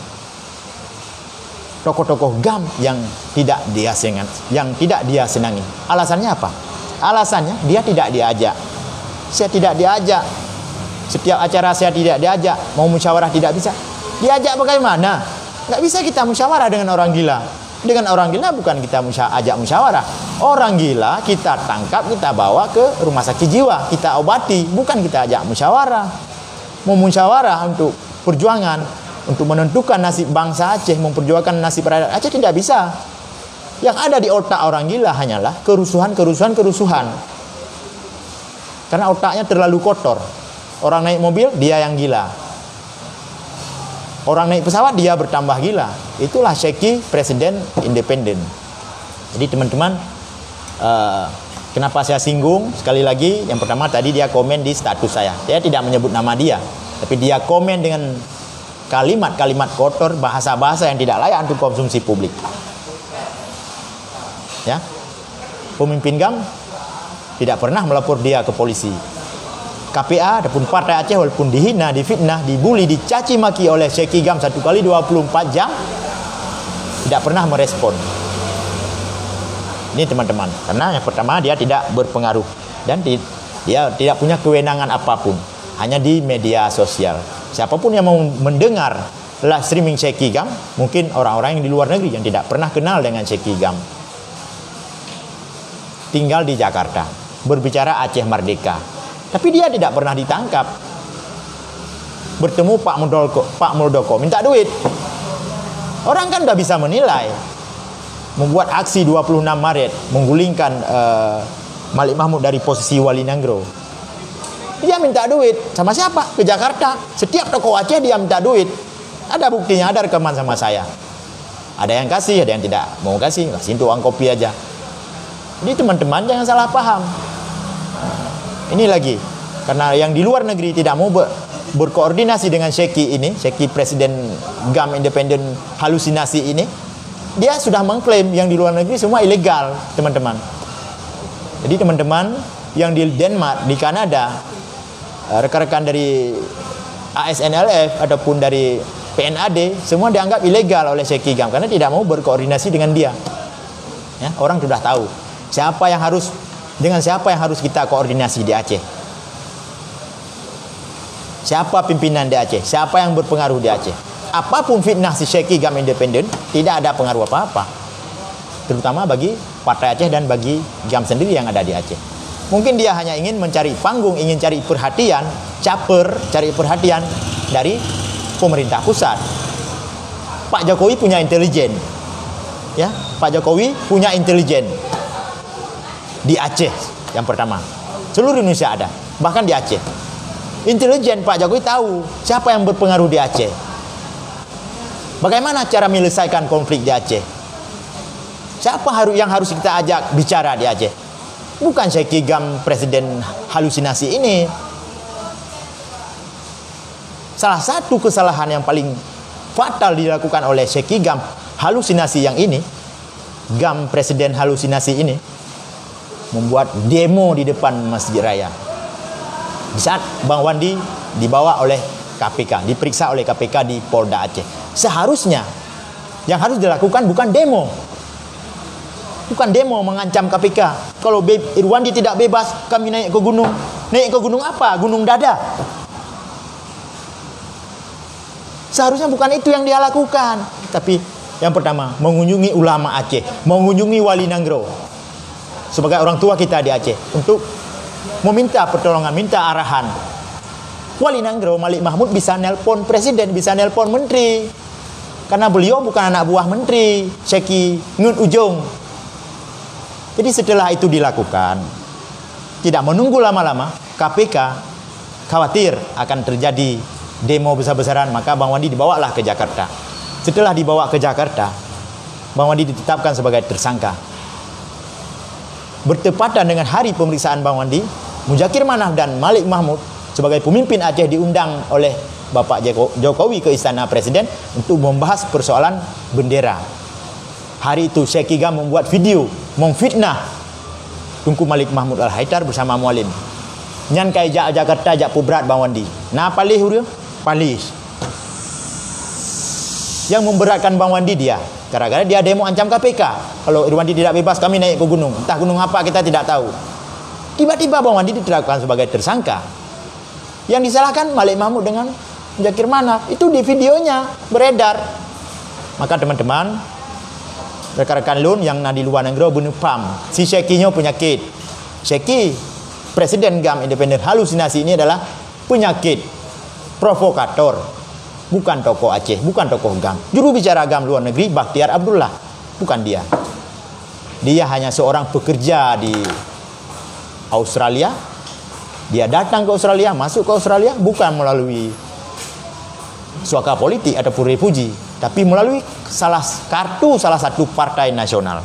tokoh-tokoh G A M yang tidak dia senang, yang tidak dia senangi. Alasannya apa? Alasannya dia tidak diajak. Saya tidak diajak. Setiap acara saya tidak diajak. Mau musyawarah tidak bisa. Diajak bagaimana? Nggak bisa kita musyawarah dengan orang gila. Dengan orang gila bukan kita musya ajak musyawarah. Orang gila kita tangkap, kita bawa ke rumah sakit jiwa, kita obati, bukan kita ajak musyawarah. Mau musyawarah untuk perjuangan, untuk menentukan nasib bangsa Aceh, memperjuangkan nasib rakyat Aceh tidak bisa. Yang ada di otak orang gila hanyalah kerusuhan, kerusuhan, kerusuhan. Karena otaknya terlalu kotor. Orang naik mobil, dia yang gila. Orang naik pesawat, dia bertambah gila. Itulah Syekhi presiden independen. Jadi teman-teman, uh, kenapa saya singgung? Sekali lagi, yang pertama tadi dia komen di status saya. Saya tidak menyebut nama dia, tapi dia komen dengan kalimat-kalimat kotor, bahasa-bahasa yang tidak layak untuk konsumsi publik. Ya, pemimpin G A M tidak pernah melapor dia ke polisi. K P A ataupun Partai Aceh walaupun dihina, difitnah, dibully, dicaci maki oleh Syekhi G A M satu kali dua puluh empat jam, tidak pernah merespon. Ini teman-teman, karena yang pertama dia tidak berpengaruh dan di, dia tidak punya kewenangan apapun, hanya di media sosial. Siapapun yang mau mendengar live streaming Syekhi G A M, mungkin orang-orang yang di luar negeri yang tidak pernah kenal dengan Syekhi G A M, tinggal di Jakarta, berbicara Aceh Merdeka, tapi dia tidak pernah ditangkap. Bertemu Pak Muldoko, Pak Muldoko minta duit. Orang kan udah bisa menilai. Membuat aksi dua puluh enam Maret, menggulingkan uh, Malik Mahmud dari posisi Wali Nanggro. Dia minta duit sama siapa? Ke Jakarta. Setiap tokoh Aceh dia minta duit. Ada buktinya, ada rekaman sama saya. Ada yang kasih, ada yang tidak mau kasih, kasih untuk uang kopi aja. Jadi teman-teman jangan salah paham. Ini lagi, karena yang di luar negeri tidak mau ber, berkoordinasi dengan Syekhi ini, Syekhi presiden G A M independen halusinasi ini, dia sudah mengklaim yang di luar negeri semua ilegal, teman-teman. Jadi teman-teman yang di Denmark, di Kanada, rekan-rekan dari A S N L F ataupun dari P N A D, semua dianggap ilegal oleh Syekhi G A M karena tidak mau berkoordinasi dengan dia. Ya, orang sudah tahu siapa yang harus, dengan siapa yang harus kita koordinasi di Aceh. Siapa pimpinan di Aceh, siapa yang berpengaruh di Aceh. Apapun fitnah si Syekhi G A M independen, tidak ada pengaruh apa-apa, terutama bagi Partai Aceh dan bagi G A M sendiri yang ada di Aceh. Mungkin dia hanya ingin mencari panggung, ingin cari perhatian, caper, cari perhatian dari pemerintah pusat. Pak Jokowi punya intelijen, ya, Pak Jokowi punya intelijen di Aceh yang pertama. Seluruh Indonesia ada, bahkan di Aceh. Intelijen Pak Jokowi tahu siapa yang berpengaruh di Aceh. Bagaimana cara menyelesaikan konflik di Aceh? Siapa yang harus kita ajak bicara di Aceh? Bukan Syekhi G A M presiden halusinasi ini. Salah satu kesalahan yang paling fatal dilakukan oleh Syekhi G A M halusinasi yang ini, G A M presiden halusinasi ini, membuat demo di depan Masjid Raya. Di saat Bang Wandi dibawa oleh K P K, diperiksa oleh K P K di Polda Aceh. Seharusnya yang harus dilakukan bukan demo. Bukan demo mengancam K P K. Kalau Irwandi tidak bebas, kami naik ke gunung. Naik ke gunung apa? Gunung Dada. Seharusnya bukan itu yang dia lakukan. Tapi yang pertama, mengunjungi ulama Aceh, mengunjungi Wali Nanggro sebagai orang tua kita di Aceh untuk meminta pertolongan, minta arahan. Wali Nanggro, Malik Mahmud bisa nelpon presiden, bisa nelpon menteri, karena beliau bukan anak buah menteri Syekhi Ngun Ujung. Jadi setelah itu dilakukan, tidak menunggu lama-lama, K P K khawatir akan terjadi demo besar-besaran, maka Bang Wandi dibawalah ke Jakarta. Setelah dibawa ke Jakarta, Bang Wandi ditetapkan sebagai tersangka. Bertepatan dengan hari pemeriksaan Bang Wandi, Muzakir Manaf dan Malik Mahmud sebagai pemimpin Aceh diundang oleh Bapak Jokowi ke Istana Presiden untuk membahas persoalan bendera. Hari itu Syekh Gam membuat video memfitnah Tunku Malik Mahmud Al-Haidar bersama Mualim. Nyan kai jak Jakarta jak pubrat Bang Wandi. Nah palih dia? Palih. Yang memberatkan Bang Wandi dia, gara-gara dia demo ancam K P K. Kalau Irwandi tidak bebas, kami naik ke gunung. Entah gunung apa kita tidak tahu. Tiba-tiba Bang Wandi ditetapkan sebagai tersangka. Yang disalahkan Malik Mahmud dengan Muzakir Manaf. Itu di videonya beredar. Maka teman-teman, rekan-rekan Lun yang di luar negeri bunuh pam. Si Syekhinya penyakit. Syekhi, Presiden Gam Independen, halusinasi ini adalah penyakit, provokator, bukan tokoh Aceh, bukan tokoh Gam. Juru bicara Gam luar negeri Bakhtiar Abdullah, bukan dia. Dia hanya seorang pekerja di Australia. Dia datang ke Australia, masuk ke Australia bukan melalui suaka politik ataupun refugi, tapi melalui salah kartu salah satu partai nasional.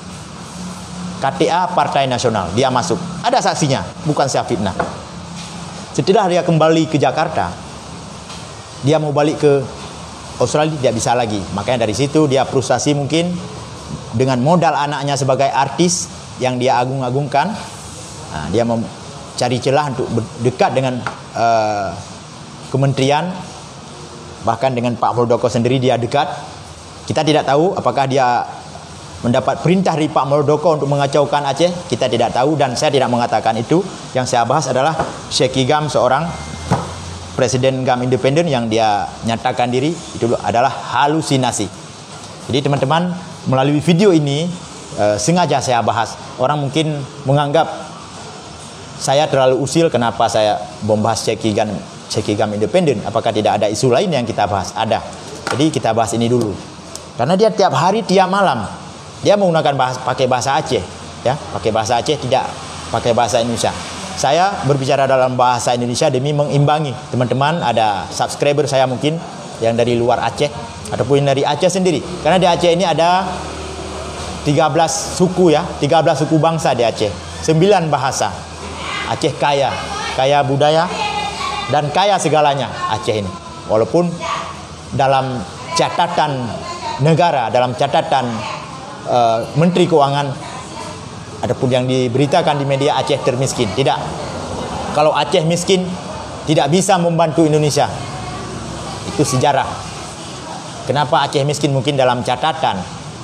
K T A Partai Nasional, dia masuk. Ada saksinya, bukan saya fitnah. Setelah dia kembali ke Jakarta, dia mau balik ke Australia, tidak bisa lagi. Makanya dari situ dia frustasi mungkin dengan modal anaknya sebagai artis yang dia agung-agungkan. Nah, dia mencari celah untuk dekat dengan uh, kementerian, bahkan dengan Pak Muldoko sendiri dia dekat. Kita tidak tahu apakah dia mendapat perintah dari Pak Muldoko untuk mengacaukan Aceh, kita tidak tahu dan saya tidak mengatakan itu. Yang saya bahas adalah Syekh Gam, seorang Presiden Gam Independen yang dia nyatakan diri itu adalah halusinasi. Jadi teman-teman, melalui video ini eh, sengaja saya bahas. Orang mungkin menganggap saya terlalu usil, kenapa saya membahas Syekh Gam, Syekh Gam Independen? Apakah tidak ada isu lain yang kita bahas? Ada. Jadi kita bahas ini dulu. Karena dia tiap hari, tiap malam dia menggunakan bahasa, pakai bahasa Aceh, ya, pakai bahasa Aceh, tidak pakai bahasa Indonesia. Saya berbicara dalam bahasa Indonesia demi mengimbangi teman-teman. Ada subscriber saya mungkin yang dari luar Aceh ataupun dari Aceh sendiri. Karena di Aceh ini ada tiga belas suku, ya, tiga belas suku bangsa di Aceh, sembilan bahasa. Aceh kaya, kaya budaya dan kaya segalanya Aceh ini. Walaupun dalam catatan negara, dalam catatan Uh, Menteri Keuangan ataupun yang diberitakan di media, Aceh termiskin. Tidak. Kalau Aceh miskin, tidak bisa membantu Indonesia. Itu sejarah. Kenapa Aceh miskin? Mungkin dalam catatan.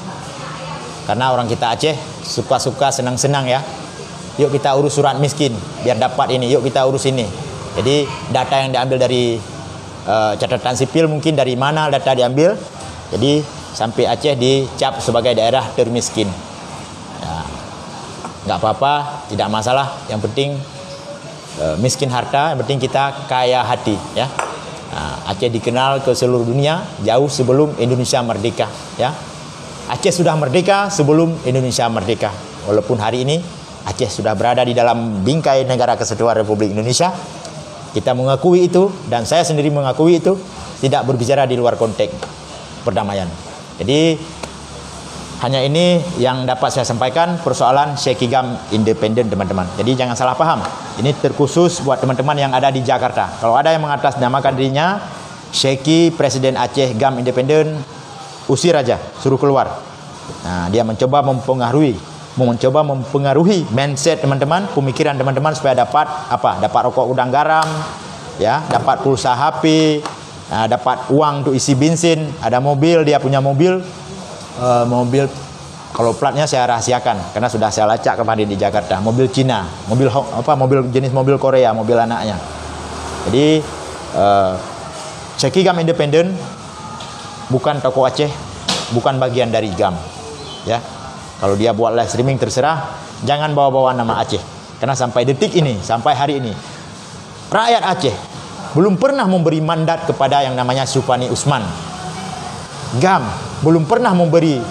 Karena orang kita Aceh suka-suka, senang-senang, ya. Yuk kita urus surat miskin biar dapat ini. Yuk kita urus ini. Jadi data yang diambil dari uh, catatan sipil, mungkin dari mana data diambil. Jadi sampai Aceh dicap sebagai daerah termiskin. Ya, nggak apa-apa, tidak masalah. Yang penting e, miskin harta, yang penting kita kaya hati, ya. Nah, Aceh dikenal ke seluruh dunia jauh sebelum Indonesia merdeka, ya. Aceh sudah merdeka sebelum Indonesia merdeka. Walaupun hari ini Aceh sudah berada di dalam bingkai negara kesatuan Republik Indonesia, kita mengakui itu dan saya sendiri mengakui itu, tidak berbicara di luar konteks perdamaian. Jadi hanya ini yang dapat saya sampaikan persoalan Syekh Gam Independen, teman-teman. Jadi jangan salah paham. Ini terkhusus buat teman-teman yang ada di Jakarta. Kalau ada yang mengatasnamakan dirinya Syekh Presiden Aceh Gam Independen, usir aja, suruh keluar. Nah, dia mencoba mempengaruhi, mencoba mempengaruhi mindset teman-teman, pemikiran teman-teman supaya dapat apa? Dapat rokok udang garam, ya, dapat pulsa H P. Nah, dapat uang untuk isi bensin, ada mobil, dia punya mobil, uh, mobil kalau platnya saya rahasiakan karena sudah saya lacak kemarin di Jakarta, mobil Cina, mobil apa, mobil jenis mobil Korea, mobil anaknya. Jadi uh, Syekh Gam Independen bukan tokoh Aceh, bukan bagian dari Gam, ya. Kalau dia buat live streaming terserah, jangan bawa-bawa nama Aceh, karena sampai detik ini, sampai hari ini, rakyat Aceh belum pernah memberi mandat kepada yang namanya Supani Usman. Gam belum pernah memberi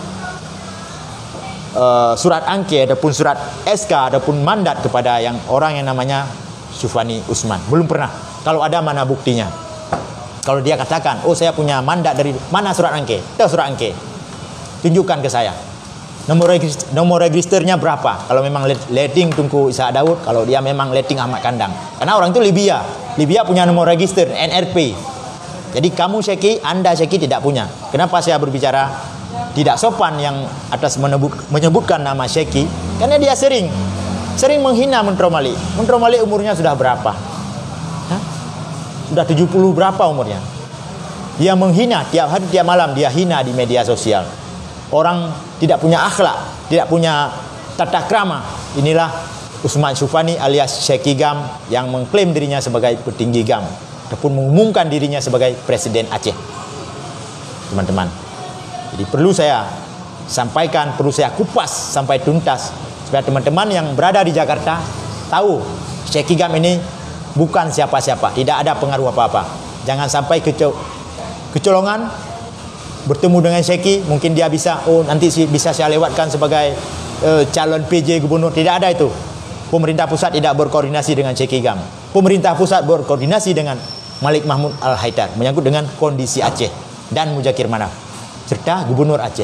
uh, surat angke ataupun surat S K ataupun mandat kepada yang orang yang namanya Supani Usman. Belum pernah. Kalau ada, mana buktinya? Kalau dia katakan, oh saya punya mandat dari mana surat angke? Tahu surat angke? Tunjukkan ke saya. Nomor register, nomor registernya berapa? Kalau memang letting Tunku Ishak Daud, kalau dia memang letting Ahmad Kandang. Karena orang itu Libya. Libya punya nomor register N R P. Jadi kamu Syekhi, Anda Syekhi tidak punya. Kenapa saya berbicara tidak sopan yang atas menyebut, menyebutkan nama Syekhi? Karena dia sering sering menghina Muntrau Malik. Muntrau Malik umurnya sudah berapa? Hah? Sudah tujuh puluh berapa umurnya? Dia menghina tiap hari tiap malam, dia hina di media sosial. Orang tidak punya akhlak, tidak punya tata krama. Inilah Usman Syufani alias Syekhi Gam yang mengklaim dirinya sebagai petinggi Gam ataupun mengumumkan dirinya sebagai Presiden Aceh. Teman-teman, jadi perlu saya sampaikan, perlu saya kupas sampai tuntas supaya teman-teman yang berada di Jakarta tahu Syekhi Gam ini bukan siapa-siapa, tidak ada pengaruh apa-apa. Jangan sampai keco kecolongan bertemu dengan Syekhi, mungkin dia bisa, oh nanti bisa saya lewatkan sebagai uh, calon P J gubernur. Tidak ada itu. Pemerintah pusat tidak berkoordinasi dengan Syekhi Gam. Pemerintah pusat berkoordinasi dengan Malik Mahmud Al-Haidar menyangkut dengan kondisi Aceh dan Mujakir Manaf serta gubernur Aceh.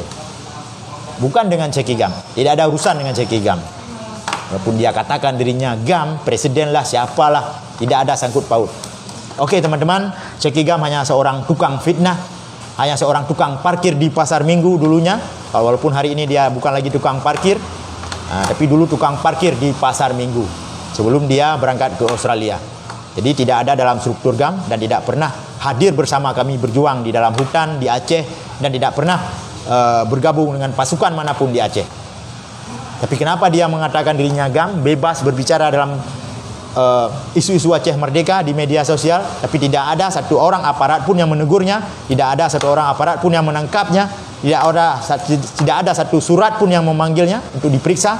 Bukan dengan Syekhi Gam. Tidak ada urusan dengan Syekhi Gam. Walaupun dia katakan dirinya Gam, presiden lah, siapalah, tidak ada sangkut paut. Oke teman-teman, Syekhi Gam hanya seorang tukang fitnah, hanya seorang tukang parkir di pasar Minggu dulunya. Walaupun hari ini dia bukan lagi tukang parkir, nah, tapi dulu tukang parkir di pasar Minggu sebelum dia berangkat ke Australia. Jadi tidak ada dalam struktur Gam dan tidak pernah hadir bersama kami berjuang di dalam hutan di Aceh dan tidak pernah uh, bergabung dengan pasukan manapun di Aceh. Tapi kenapa dia mengatakan dirinya Gam, bebas berbicara dalam isu-isu uh, Aceh Merdeka di media sosial, tapi tidak ada satu orang aparat pun yang menegurnya, tidak ada satu orang aparat pun yang menangkapnya, tidak ada tidak ada satu surat pun yang memanggilnya untuk diperiksa.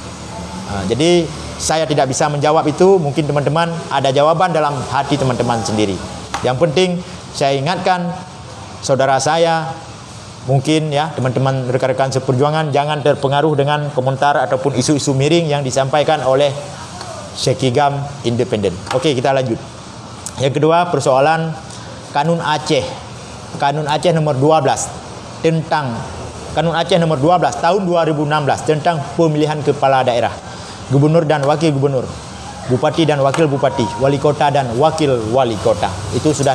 Uh, jadi saya tidak bisa menjawab itu. Mungkin teman-teman ada jawaban dalam hati teman-teman sendiri. Yang penting saya ingatkan saudara saya, mungkin ya teman-teman rekan-rekan seperjuangan, jangan terpengaruh dengan komentar ataupun isu-isu miring yang disampaikan oleh Syekhi Gam independen. Oke, kita lanjut. Yang kedua, persoalan Kanun Aceh. Kanun Aceh nomor dua belas tentang Kanun Aceh nomor dua belas tahun dua ribu enam belas tentang pemilihan kepala daerah, gubernur dan wakil gubernur, bupati dan wakil bupati, wali kota dan wakil wali kota. Itu sudah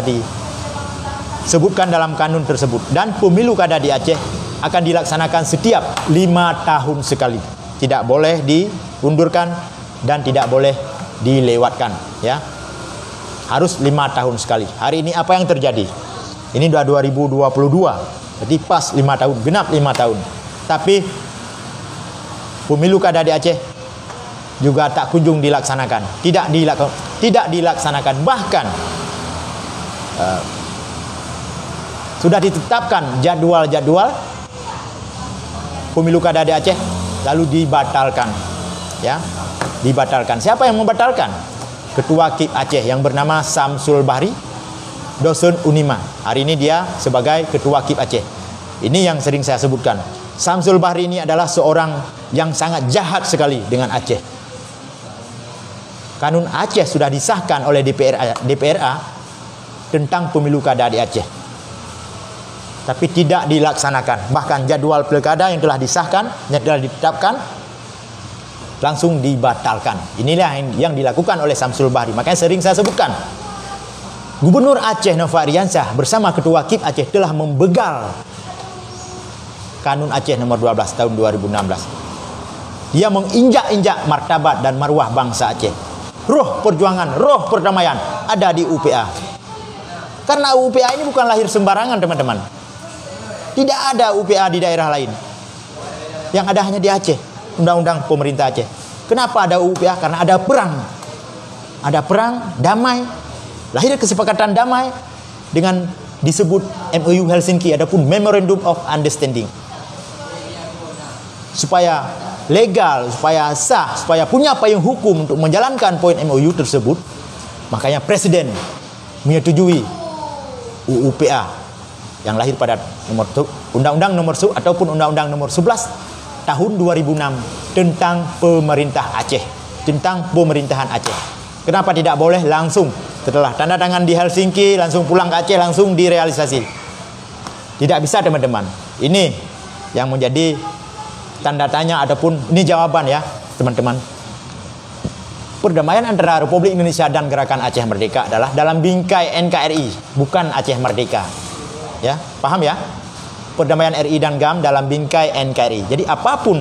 disebutkan dalam kanun tersebut. Dan pemilu kada di Aceh akan dilaksanakan setiap lima tahun sekali. Tidak boleh diundurkan dan tidak boleh dilewatkan, ya. Harus lima tahun sekali. Hari ini apa yang terjadi? Ini sudah dua ribu dua puluh dua. Jadi pas lima tahun, genap lima tahun. Tapi pemilu kada di Aceh juga tak kunjung dilaksanakan. Tidak dilaksanakan, tidak dilaksanakan. Bahkan uh, sudah ditetapkan jadwal-jadwal pemilu kada di Aceh lalu dibatalkan, ya. Dibatalkan. Siapa yang membatalkan? Ketua K I P Aceh yang bernama Samsul Bahri Dosun Unima. Hari ini dia sebagai Ketua K I P Aceh. Ini yang sering saya sebutkan. Samsul Bahri ini adalah seorang yang sangat jahat sekali dengan Aceh. Kanun Aceh sudah disahkan oleh D P R A, D P R A tentang pemilu kada di Aceh, tapi tidak dilaksanakan. Bahkan jadwal pilkada yang telah disahkan, yang telah ditetapkan, langsung dibatalkan. Inilah yang, yang dilakukan oleh Samsul Bahri. Makanya sering saya sebutkan, Gubernur Aceh Nova Ariansyah bersama Ketua K I P Aceh telah membegal Kanun Aceh nomor dua belas tahun dua ribu enam belas. Dia menginjak-injak martabat dan marwah bangsa Aceh. Roh perjuangan, roh perdamaian ada di U P A. Karena U P A ini bukan lahir sembarangan, teman-teman. Tidak ada U P A di daerah lain. Yang ada hanya di Aceh. Undang-undang pemerintah Aceh. Kenapa ada U P A? Karena ada perang. Ada perang, damai. Lahir kesepakatan damai dengan disebut M O U Helsinki, adapun Memorandum of Understanding. Supaya legal, supaya sah, supaya punya payung hukum untuk menjalankan poin M O U tersebut, makanya Presiden menyetujui U U P A yang lahir pada nomor Undang-Undang nomor ataupun Undang-Undang nomor sebelas tahun dua ribu enam tentang pemerintah Aceh, tentang pemerintahan Aceh. Kenapa tidak boleh langsung setelah tanda tangan di Helsinki langsung pulang ke Aceh langsung direalisasi? Tidak bisa teman-teman. Ini yang menjadi tanda tanya ataupun ini jawaban ya teman-teman. Perdamaian antara Republik Indonesia dan Gerakan Aceh Merdeka adalah dalam bingkai N K R I, bukan Aceh Merdeka. Ya, paham ya? Perdamaian R I dan G A M dalam bingkai N K R I. Jadi apapun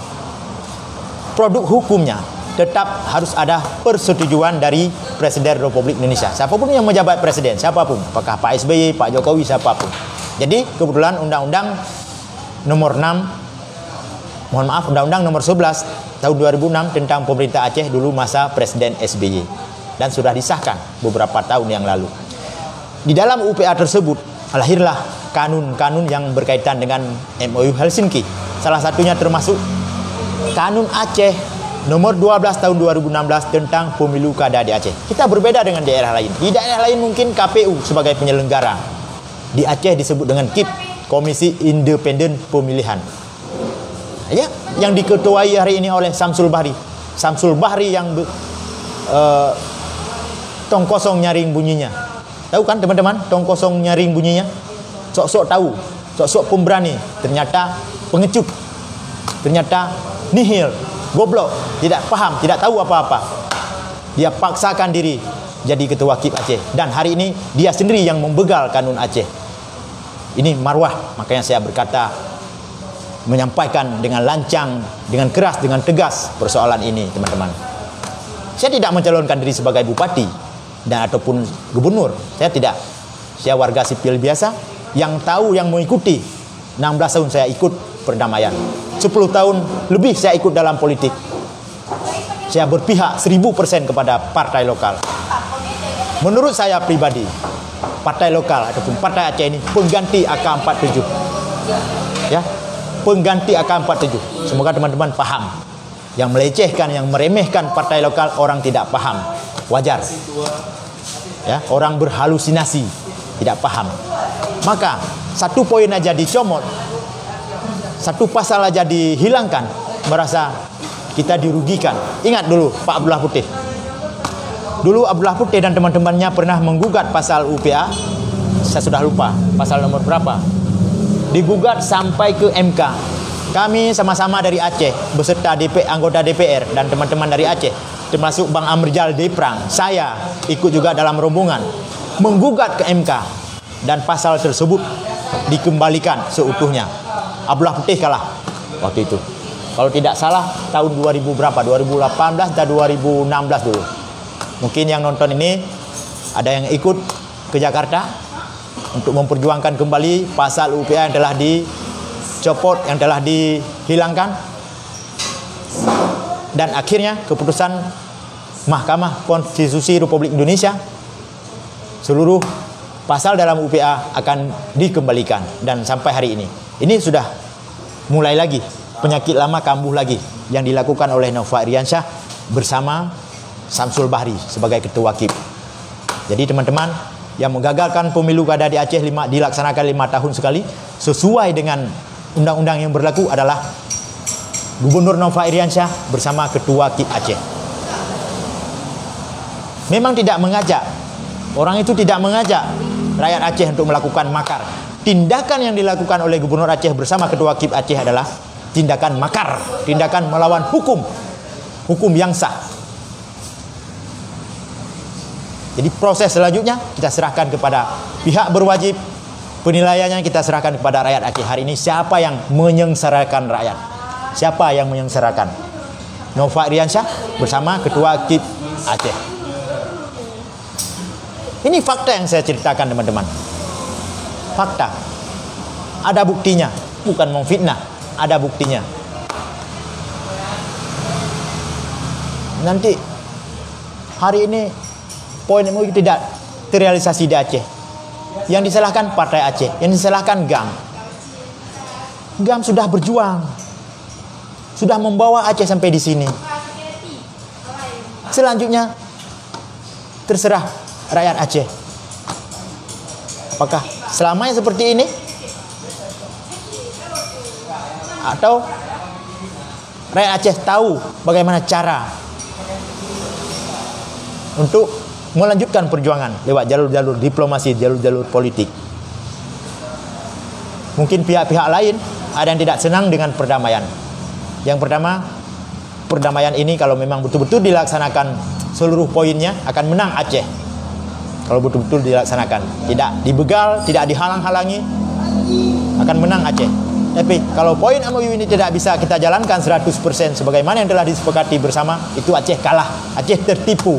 produk hukumnya tetap harus ada persetujuan dari Presiden Republik Indonesia. Siapapun yang menjabat presiden, siapapun, apakah Pak S B Y, Pak Jokowi, siapapun. Jadi kebetulan Undang-Undang Nomor enam, mohon maaf, Undang-Undang Nomor sebelas tahun dua ribu enam tentang pemerintah Aceh dulu masa Presiden S B Y dan sudah disahkan beberapa tahun yang lalu. Di dalam U P A tersebut lahirlah kanun-kanun yang berkaitan dengan M O U Helsinki. Salah satunya termasuk Kanun Aceh Nomor dua belas tahun dua ribu enam belas tentang pemilu kada di Aceh. Kita berbeda dengan daerah lain. Di daerah lain mungkin K P U sebagai penyelenggara. Di Aceh disebut dengan K I P, Komisi Independen Pemilihan. Ya, yang diketuai hari ini oleh Samsul Bahri. Samsul Bahri yang uh, tong kosong nyaring bunyinya. Tahu kan teman-teman, tong kosong nyaring bunyinya? Sok-sok tahu, sok-sok pemberani, ternyata pengecut. Ternyata nihil, goblok, tidak paham, tidak tahu apa-apa. Dia paksakan diri jadi ketua K I P Aceh. Dan hari ini dia sendiri yang membegal kanun Aceh. Ini marwah, makanya saya berkata menyampaikan dengan lancang, dengan keras, dengan tegas persoalan ini, teman-teman. Saya tidak mencalonkan diri sebagai bupati dan ataupun gubernur. Saya tidak. Saya warga sipil biasa yang tahu, yang mengikuti. enam belas tahun saya ikut perdamaian. sepuluh tahun lebih saya ikut dalam politik. Saya berpihak seribu persen kepada partai lokal. Menurut saya pribadi, partai lokal ataupun partai Aceh ini pengganti A K empat puluh tujuh. Ya, pengganti A K empat puluh tujuh. Semoga teman-teman paham. Yang melecehkan, yang meremehkan partai lokal orang tidak paham. Wajar. Ya, orang berhalusinasi, tidak paham. Maka satu poin aja dicomot, satu pasal aja dihilangkan, merasa kita dirugikan. Ingat dulu Pak Abdullah Putih. Dulu Abdullah Putih dan teman-temannya pernah menggugat pasal U P A. Saya sudah lupa pasal nomor berapa. Digugat sampai ke M K. Kami sama-sama dari Aceh beserta D P, anggota D P R dan teman-teman dari Aceh, termasuk Bang Amrjal Deprang. Saya ikut juga dalam rombongan menggugat ke M K dan pasal tersebut dikembalikan seutuhnya. Abdullah Putih kalah waktu itu. Kalau tidak salah tahun dua ribu berapa? dua ribu delapan belas dan dua ribu enam belas dulu. Mungkin yang nonton ini ada yang ikut ke Jakarta untuk memperjuangkan kembali pasal U P A yang telah dicopot, yang telah dihilangkan. Dan akhirnya keputusan Mahkamah Konstitusi Republik Indonesia, seluruh pasal dalam U P A akan dikembalikan. Dan sampai hari ini, ini sudah mulai lagi penyakit lama kambuh lagi yang dilakukan oleh Nova Iriansyah bersama Samsul Bahri sebagai ketua K I P. Jadi teman-teman, yang menggagalkan pemilu kada di Aceh lima, dilaksanakan lima tahun sekali sesuai dengan undang-undang yang berlaku adalah Gubernur Nova Iriansyah bersama ketua K I P Aceh. Memang tidak mengajak, orang itu tidak mengajak rakyat Aceh untuk melakukan makar. Tindakan yang dilakukan oleh Gubernur Aceh bersama ketua K I P Aceh adalah tindakan makar, tindakan melawan hukum, hukum yang sah. Jadi proses selanjutnya kita serahkan kepada pihak berwajib, penilaiannya kita serahkan kepada rakyat Aceh. Hari ini siapa yang menyengsarakan rakyat? Siapa yang menyengsarakan? Nova Iriansyah bersama ketua K I P Aceh. Ini fakta yang saya ceritakan teman-teman. Fakta. Ada buktinya, bukan memfitnah, ada buktinya. Nanti hari ini poin M O U tidak terrealisasi di Aceh. Yang disalahkan partai Aceh, yang disalahkan G A M. G A M sudah berjuang, sudah membawa Aceh sampai di sini. Selanjutnya terserah rakyat Aceh. Apakah selamanya seperti ini? Atau rakyat Aceh tahu bagaimana cara untuk melanjutkan perjuangan lewat jalur-jalur diplomasi, jalur-jalur politik. Mungkin pihak-pihak lain ada yang tidak senang dengan perdamaian. Yang pertama, perdamaian ini kalau memang betul-betul dilaksanakan seluruh poinnya akan menang Aceh. Kalau betul-betul dilaksanakan, tidak dibegal, tidak dihalang-halangi, akan menang Aceh. Tapi kalau poin M O U ini tidak bisa kita jalankan seratus persen sebagaimana yang telah disepakati bersama, itu Aceh kalah, Aceh tertipu.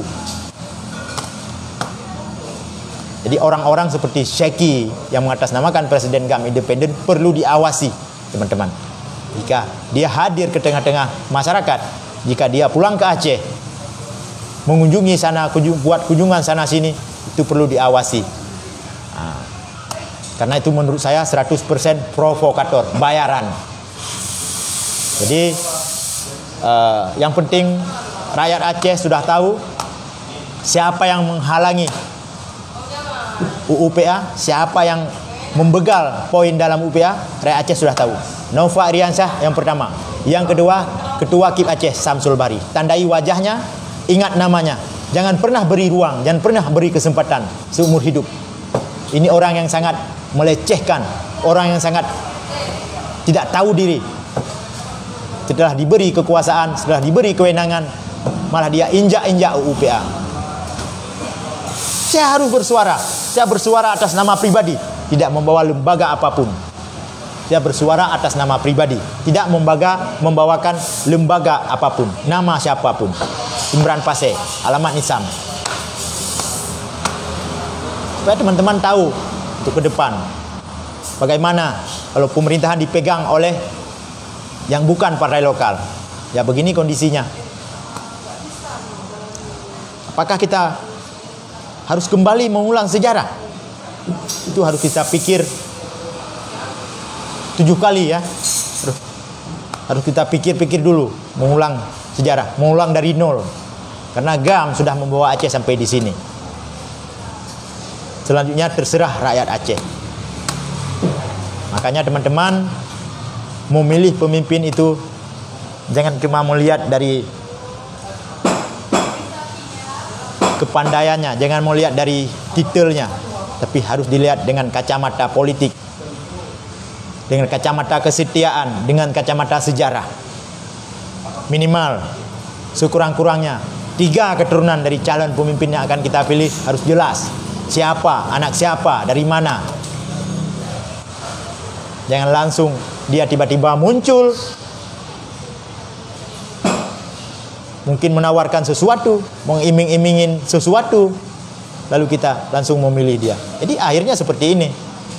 Jadi orang-orang seperti Syeki yang mengatasnamakan Presiden G A M independen perlu diawasi, teman-teman. Jika dia hadir ke tengah-tengah masyarakat, jika dia pulang ke Aceh, mengunjungi sana, kunjung, buat kunjungan sana sini, itu perlu diawasi. Nah, karena itu menurut saya seratus persen provokator, bayaran. Jadi uh, yang penting rakyat Aceh sudah tahu siapa yang menghalangi U U P A, siapa yang membegal poin dalam U U P A, rakyat Aceh sudah tahu. Nova Iriansyah yang pertama. Yang kedua, Ketua K I P Aceh Samsul Bari. Tandai wajahnya, ingat namanya. Jangan pernah beri ruang, jangan pernah beri kesempatan seumur hidup. Ini orang yang sangat melecehkan, orang yang sangat tidak tahu diri. Setelah diberi kekuasaan, setelah diberi kewenangan, malah dia injak-injak U U P A. Saya harus bersuara. Saya bersuara atas nama pribadi, tidak membawa lembaga apapun. Saya bersuara atas nama pribadi, tidak membaga, membawakan lembaga apapun, nama siapapun. Imran Paseh, alamat Nisam. Supaya teman-teman tahu untuk ke depan bagaimana kalau pemerintahan dipegang oleh yang bukan partai lokal. Ya begini kondisinya. Apakah kita harus kembali mengulang sejarah? Itu harus kita pikir tujuh kali ya. Harus, harus kita pikir-pikir dulu mengulang sejarah, mengulang dari nol. Karena G A M sudah membawa Aceh sampai di sini. Selanjutnya terserah rakyat Aceh. Makanya teman-teman memilih pemimpin itu jangan cuma melihat dari kepandaiannya, jangan melihat dari titelnya, tapi harus dilihat dengan kacamata politik, dengan kacamata kesetiaan, dengan kacamata sejarah. Minimal sekurang-kurangnya tiga keturunan dari calon pemimpin yang akan kita pilih harus jelas. Siapa, anak siapa, dari mana. Jangan langsung dia tiba-tiba muncul, mungkin menawarkan sesuatu, mengiming-imingin sesuatu, lalu kita langsung memilih dia. Jadi akhirnya seperti ini.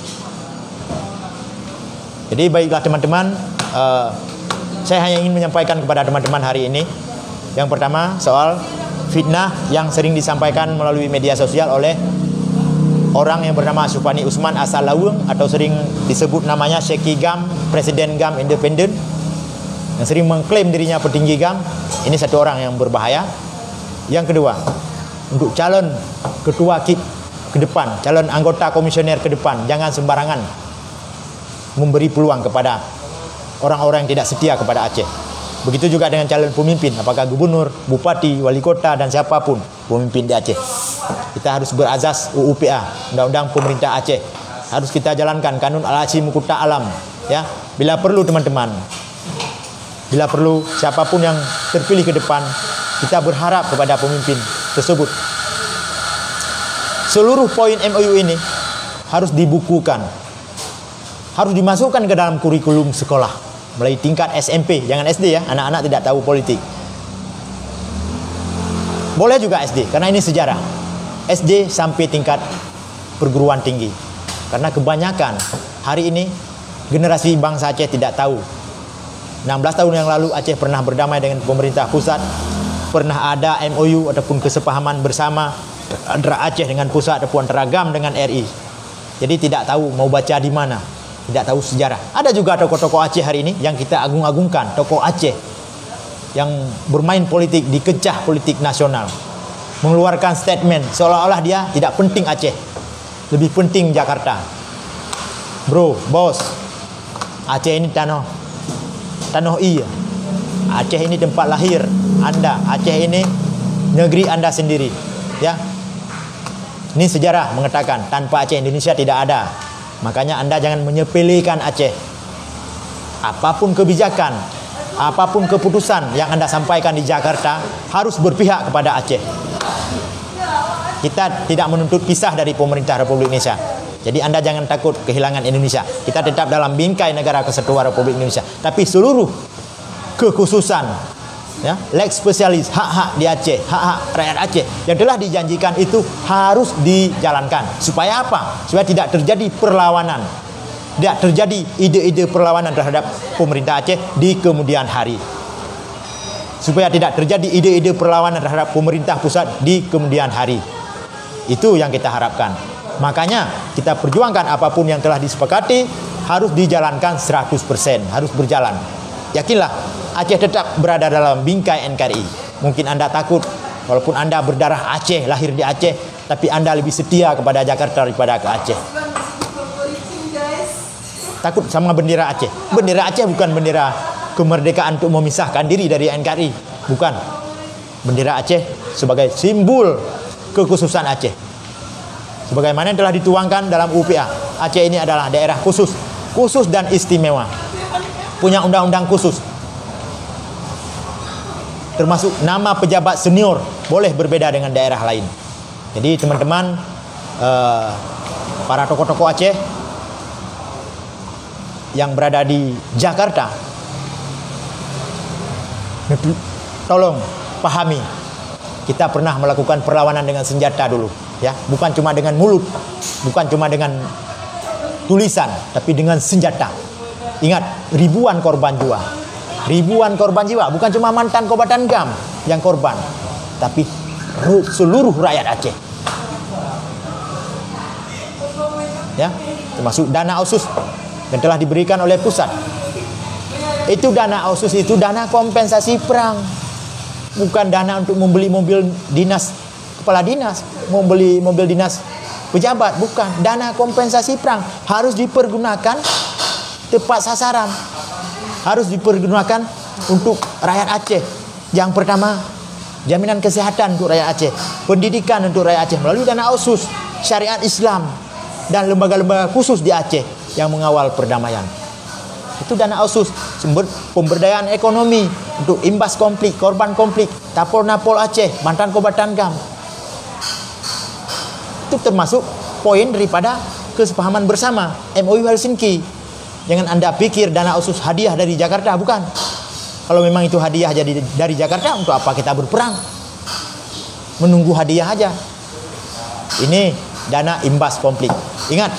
Jadi baiklah teman-teman, uh, saya hanya ingin menyampaikan kepada teman-teman hari ini. Yang pertama soal fitnah yang sering disampaikan melalui media sosial oleh orang yang bernama Supani Usman asal Lawung, atau sering disebut namanya Syeki G A M, Presiden G A M independen, yang sering mengklaim dirinya petinggi G A M. Ini satu orang yang berbahaya. Yang kedua, untuk calon ketua K I P ke depan, calon anggota komisioner ke depan, jangan sembarangan memberi peluang kepada orang-orang yang tidak setia kepada Aceh. Begitu juga dengan calon pemimpin, apakah gubernur, bupati, wali kota, dan siapapun pemimpin di Aceh. Kita harus berazas U U P A, Undang-Undang Pemerintah Aceh. Harus kita jalankan Kanun Al-Haji Mukuta Alam, ya. Bila perlu teman-teman, bila perlu siapapun yang terpilih ke depan, kita berharap kepada pemimpin tersebut. Seluruh poin M O U ini harus dibukukan, harus dimasukkan ke dalam kurikulum sekolah mulai tingkat S M P, jangan S D ya, anak-anak tidak tahu politik. Boleh juga S D, karena ini sejarah. S D sampai tingkat perguruan tinggi. Karena kebanyakan hari ini generasi bangsa Aceh tidak tahu. enam belas tahun yang lalu Aceh pernah berdamai dengan pemerintah pusat, pernah ada M O U ataupun kesepahaman bersama antara Aceh dengan pusat ataupun antara G A M dengan R I. Jadi tidak tahu mau baca di mana, tidak tahu sejarah. Ada juga tokoh-tokoh Aceh hari ini yang kita agung-agungkan, tokoh Aceh yang bermain politik di kecah politik nasional, mengeluarkan statement seolah-olah dia tidak penting Aceh, lebih penting Jakarta. Bro, bos, Aceh ini tanah tanah iya. Aceh ini tempat lahir Anda, Aceh ini negeri Anda sendiri. Ya, ini sejarah mengatakan tanpa Aceh Indonesia tidak ada. Makanya Anda jangan menyepelekan Aceh. Apapun kebijakan, apapun keputusan yang Anda sampaikan di Jakarta harus berpihak kepada Aceh. Kita tidak menuntut pisah dari pemerintah Republik Indonesia. Jadi Anda jangan takut kehilangan Indonesia. Kita tetap dalam bingkai negara kesatuan Republik Indonesia. Tapi seluruh kekhususan, ya, lex spesialis, hak-hak di Aceh, hak-hak rakyat Aceh yang telah dijanjikan itu harus dijalankan. Supaya apa? Supaya tidak terjadi perlawanan, tidak terjadi ide-ide perlawanan terhadap pemerintah Aceh di kemudian hari. Supaya tidak terjadi ide-ide perlawanan terhadap pemerintah pusat di kemudian hari. Itu yang kita harapkan. Makanya kita perjuangkan apapun yang telah disepakati harus dijalankan seratus persen, harus berjalan. Yakinlah Aceh tetap berada dalam bingkai N K R I. Mungkin Anda takut, walaupun Anda berdarah Aceh, lahir di Aceh, tapi Anda lebih setia kepada Jakarta daripada ke Aceh. Takut sama bendera Aceh. Bendera Aceh bukan bendera kemerdekaan untuk memisahkan diri dari N K R I. Bukan. Bendera Aceh sebagai simbol kekhususan Aceh. Sebagaimana yang telah dituangkan dalam U P A. Aceh ini adalah daerah khusus. Khusus dan istimewa. Punya undang-undang khusus. Termasuk nama pejabat senior boleh berbeda dengan daerah lain. Jadi teman-teman, uh, para tokoh-tokoh Aceh yang berada di Jakarta, tolong pahami, kita pernah melakukan perlawanan dengan senjata dulu, ya, bukan cuma dengan mulut, bukan cuma dengan tulisan, tapi dengan senjata. Ingat, ribuan korban jiwa, ribuan korban jiwa, bukan cuma mantan kombatan G A M yang korban, tapi seluruh rakyat Aceh, ya, termasuk dana otsus yang telah diberikan oleh pusat. Itu dana otsus itu dana kompensasi perang, bukan dana untuk membeli mobil dinas kepala dinas, membeli mobil dinas pejabat, bukan. Dana kompensasi perang harus dipergunakan tepat sasaran, harus dipergunakan untuk rakyat Aceh. Yang pertama, jaminan kesehatan untuk rakyat Aceh, pendidikan untuk rakyat Aceh melalui dana otsus, syariat Islam, dan lembaga-lembaga khusus di Aceh yang mengawal perdamaian. Itu dana otsus, sumber pemberdayaan ekonomi untuk imbas konflik, korban konflik, Tapol-Napol Aceh, mantan kombatan G A M. Itu termasuk poin daripada kesepahaman bersama M O U Helsinki. Jangan Anda pikir dana otsus hadiah dari Jakarta, bukan. Kalau memang itu hadiah jadi dari Jakarta, untuk apa kita berperang? Menunggu hadiah aja. Ini dana imbas konflik. Ingat,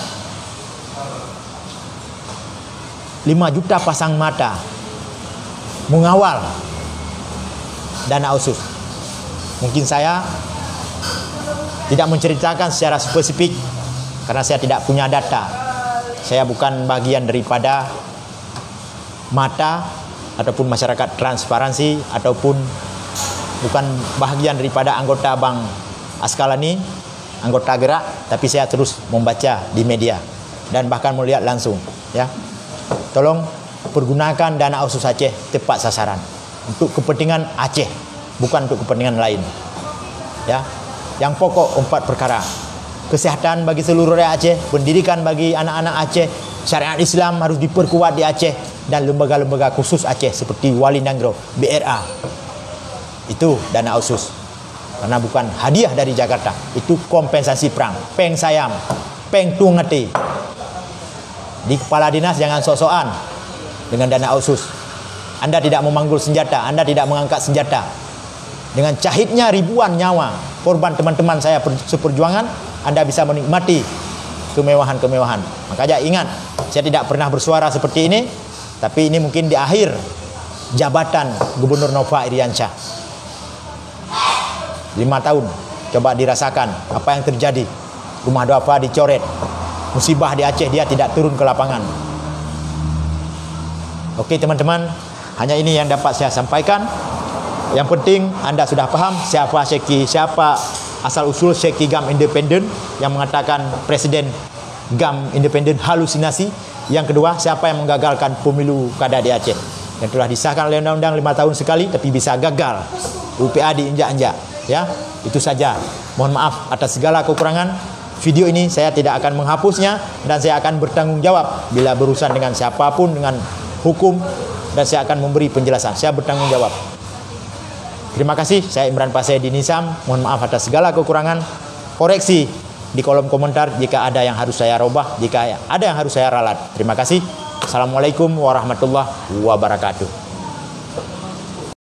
lima juta pasang mata mengawal dana otsus. Mungkin saya tidak menceritakan secara spesifik karena saya tidak punya data. Saya bukan bagian daripada mata ataupun masyarakat transparansi, ataupun bukan bagian daripada anggota Bang Askalani, anggota gerak, tapi saya terus membaca di media dan bahkan melihat langsung, ya. Tolong pergunakan dana otsus Aceh tepat sasaran untuk kepentingan Aceh, bukan untuk kepentingan lain, ya. Yang pokok empat perkara: kesehatan bagi seluruh rakyat Aceh, pendidikan bagi anak-anak Aceh, syariat Islam harus diperkuat di Aceh, dan lembaga-lembaga khusus Aceh seperti Wali Nanggro, B R A. Itu dana otsus. Karena bukan hadiah dari Jakarta, itu kompensasi perang. Peng sayam, peng tungeti. Di kepala dinas jangan sok-sokan dengan dana otsus. Anda tidak memanggul senjata, Anda tidak mengangkat senjata. Dengan cahitnya ribuan nyawa korban teman-teman saya seperjuangan, Anda bisa menikmati kemewahan-kemewahan. Makanya ingat, saya tidak pernah bersuara seperti ini, tapi ini mungkin di akhir jabatan Gubernur Nova Iriansyah. Lima tahun, coba dirasakan apa yang terjadi. Rumah duafa dicoret, musibah di Aceh, dia tidak turun ke lapangan. Oke teman-teman, hanya ini yang dapat saya sampaikan. Yang penting Anda sudah paham siapa Syeki, siapa asal-usul Syeki G A M independen yang mengatakan Presiden G A M independen halusinasi. Yang kedua, siapa yang menggagalkan pemilu kada di Aceh yang telah disahkan oleh undang-undang lima tahun sekali tapi bisa gagal, U P A diinjak-injak. Ya, itu saja. Mohon maaf atas segala kekurangan. Video ini saya tidak akan menghapusnya dan saya akan bertanggung jawab bila berurusan dengan siapapun dengan hukum, dan saya akan memberi penjelasan. Saya bertanggung jawab. Terima kasih. Saya Imran Paseh di Nisam. Mohon maaf atas segala kekurangan. Koreksi di kolom komentar jika ada yang harus saya robah, jika ada yang harus saya ralat. Terima kasih. Assalamualaikum warahmatullahi wabarakatuh.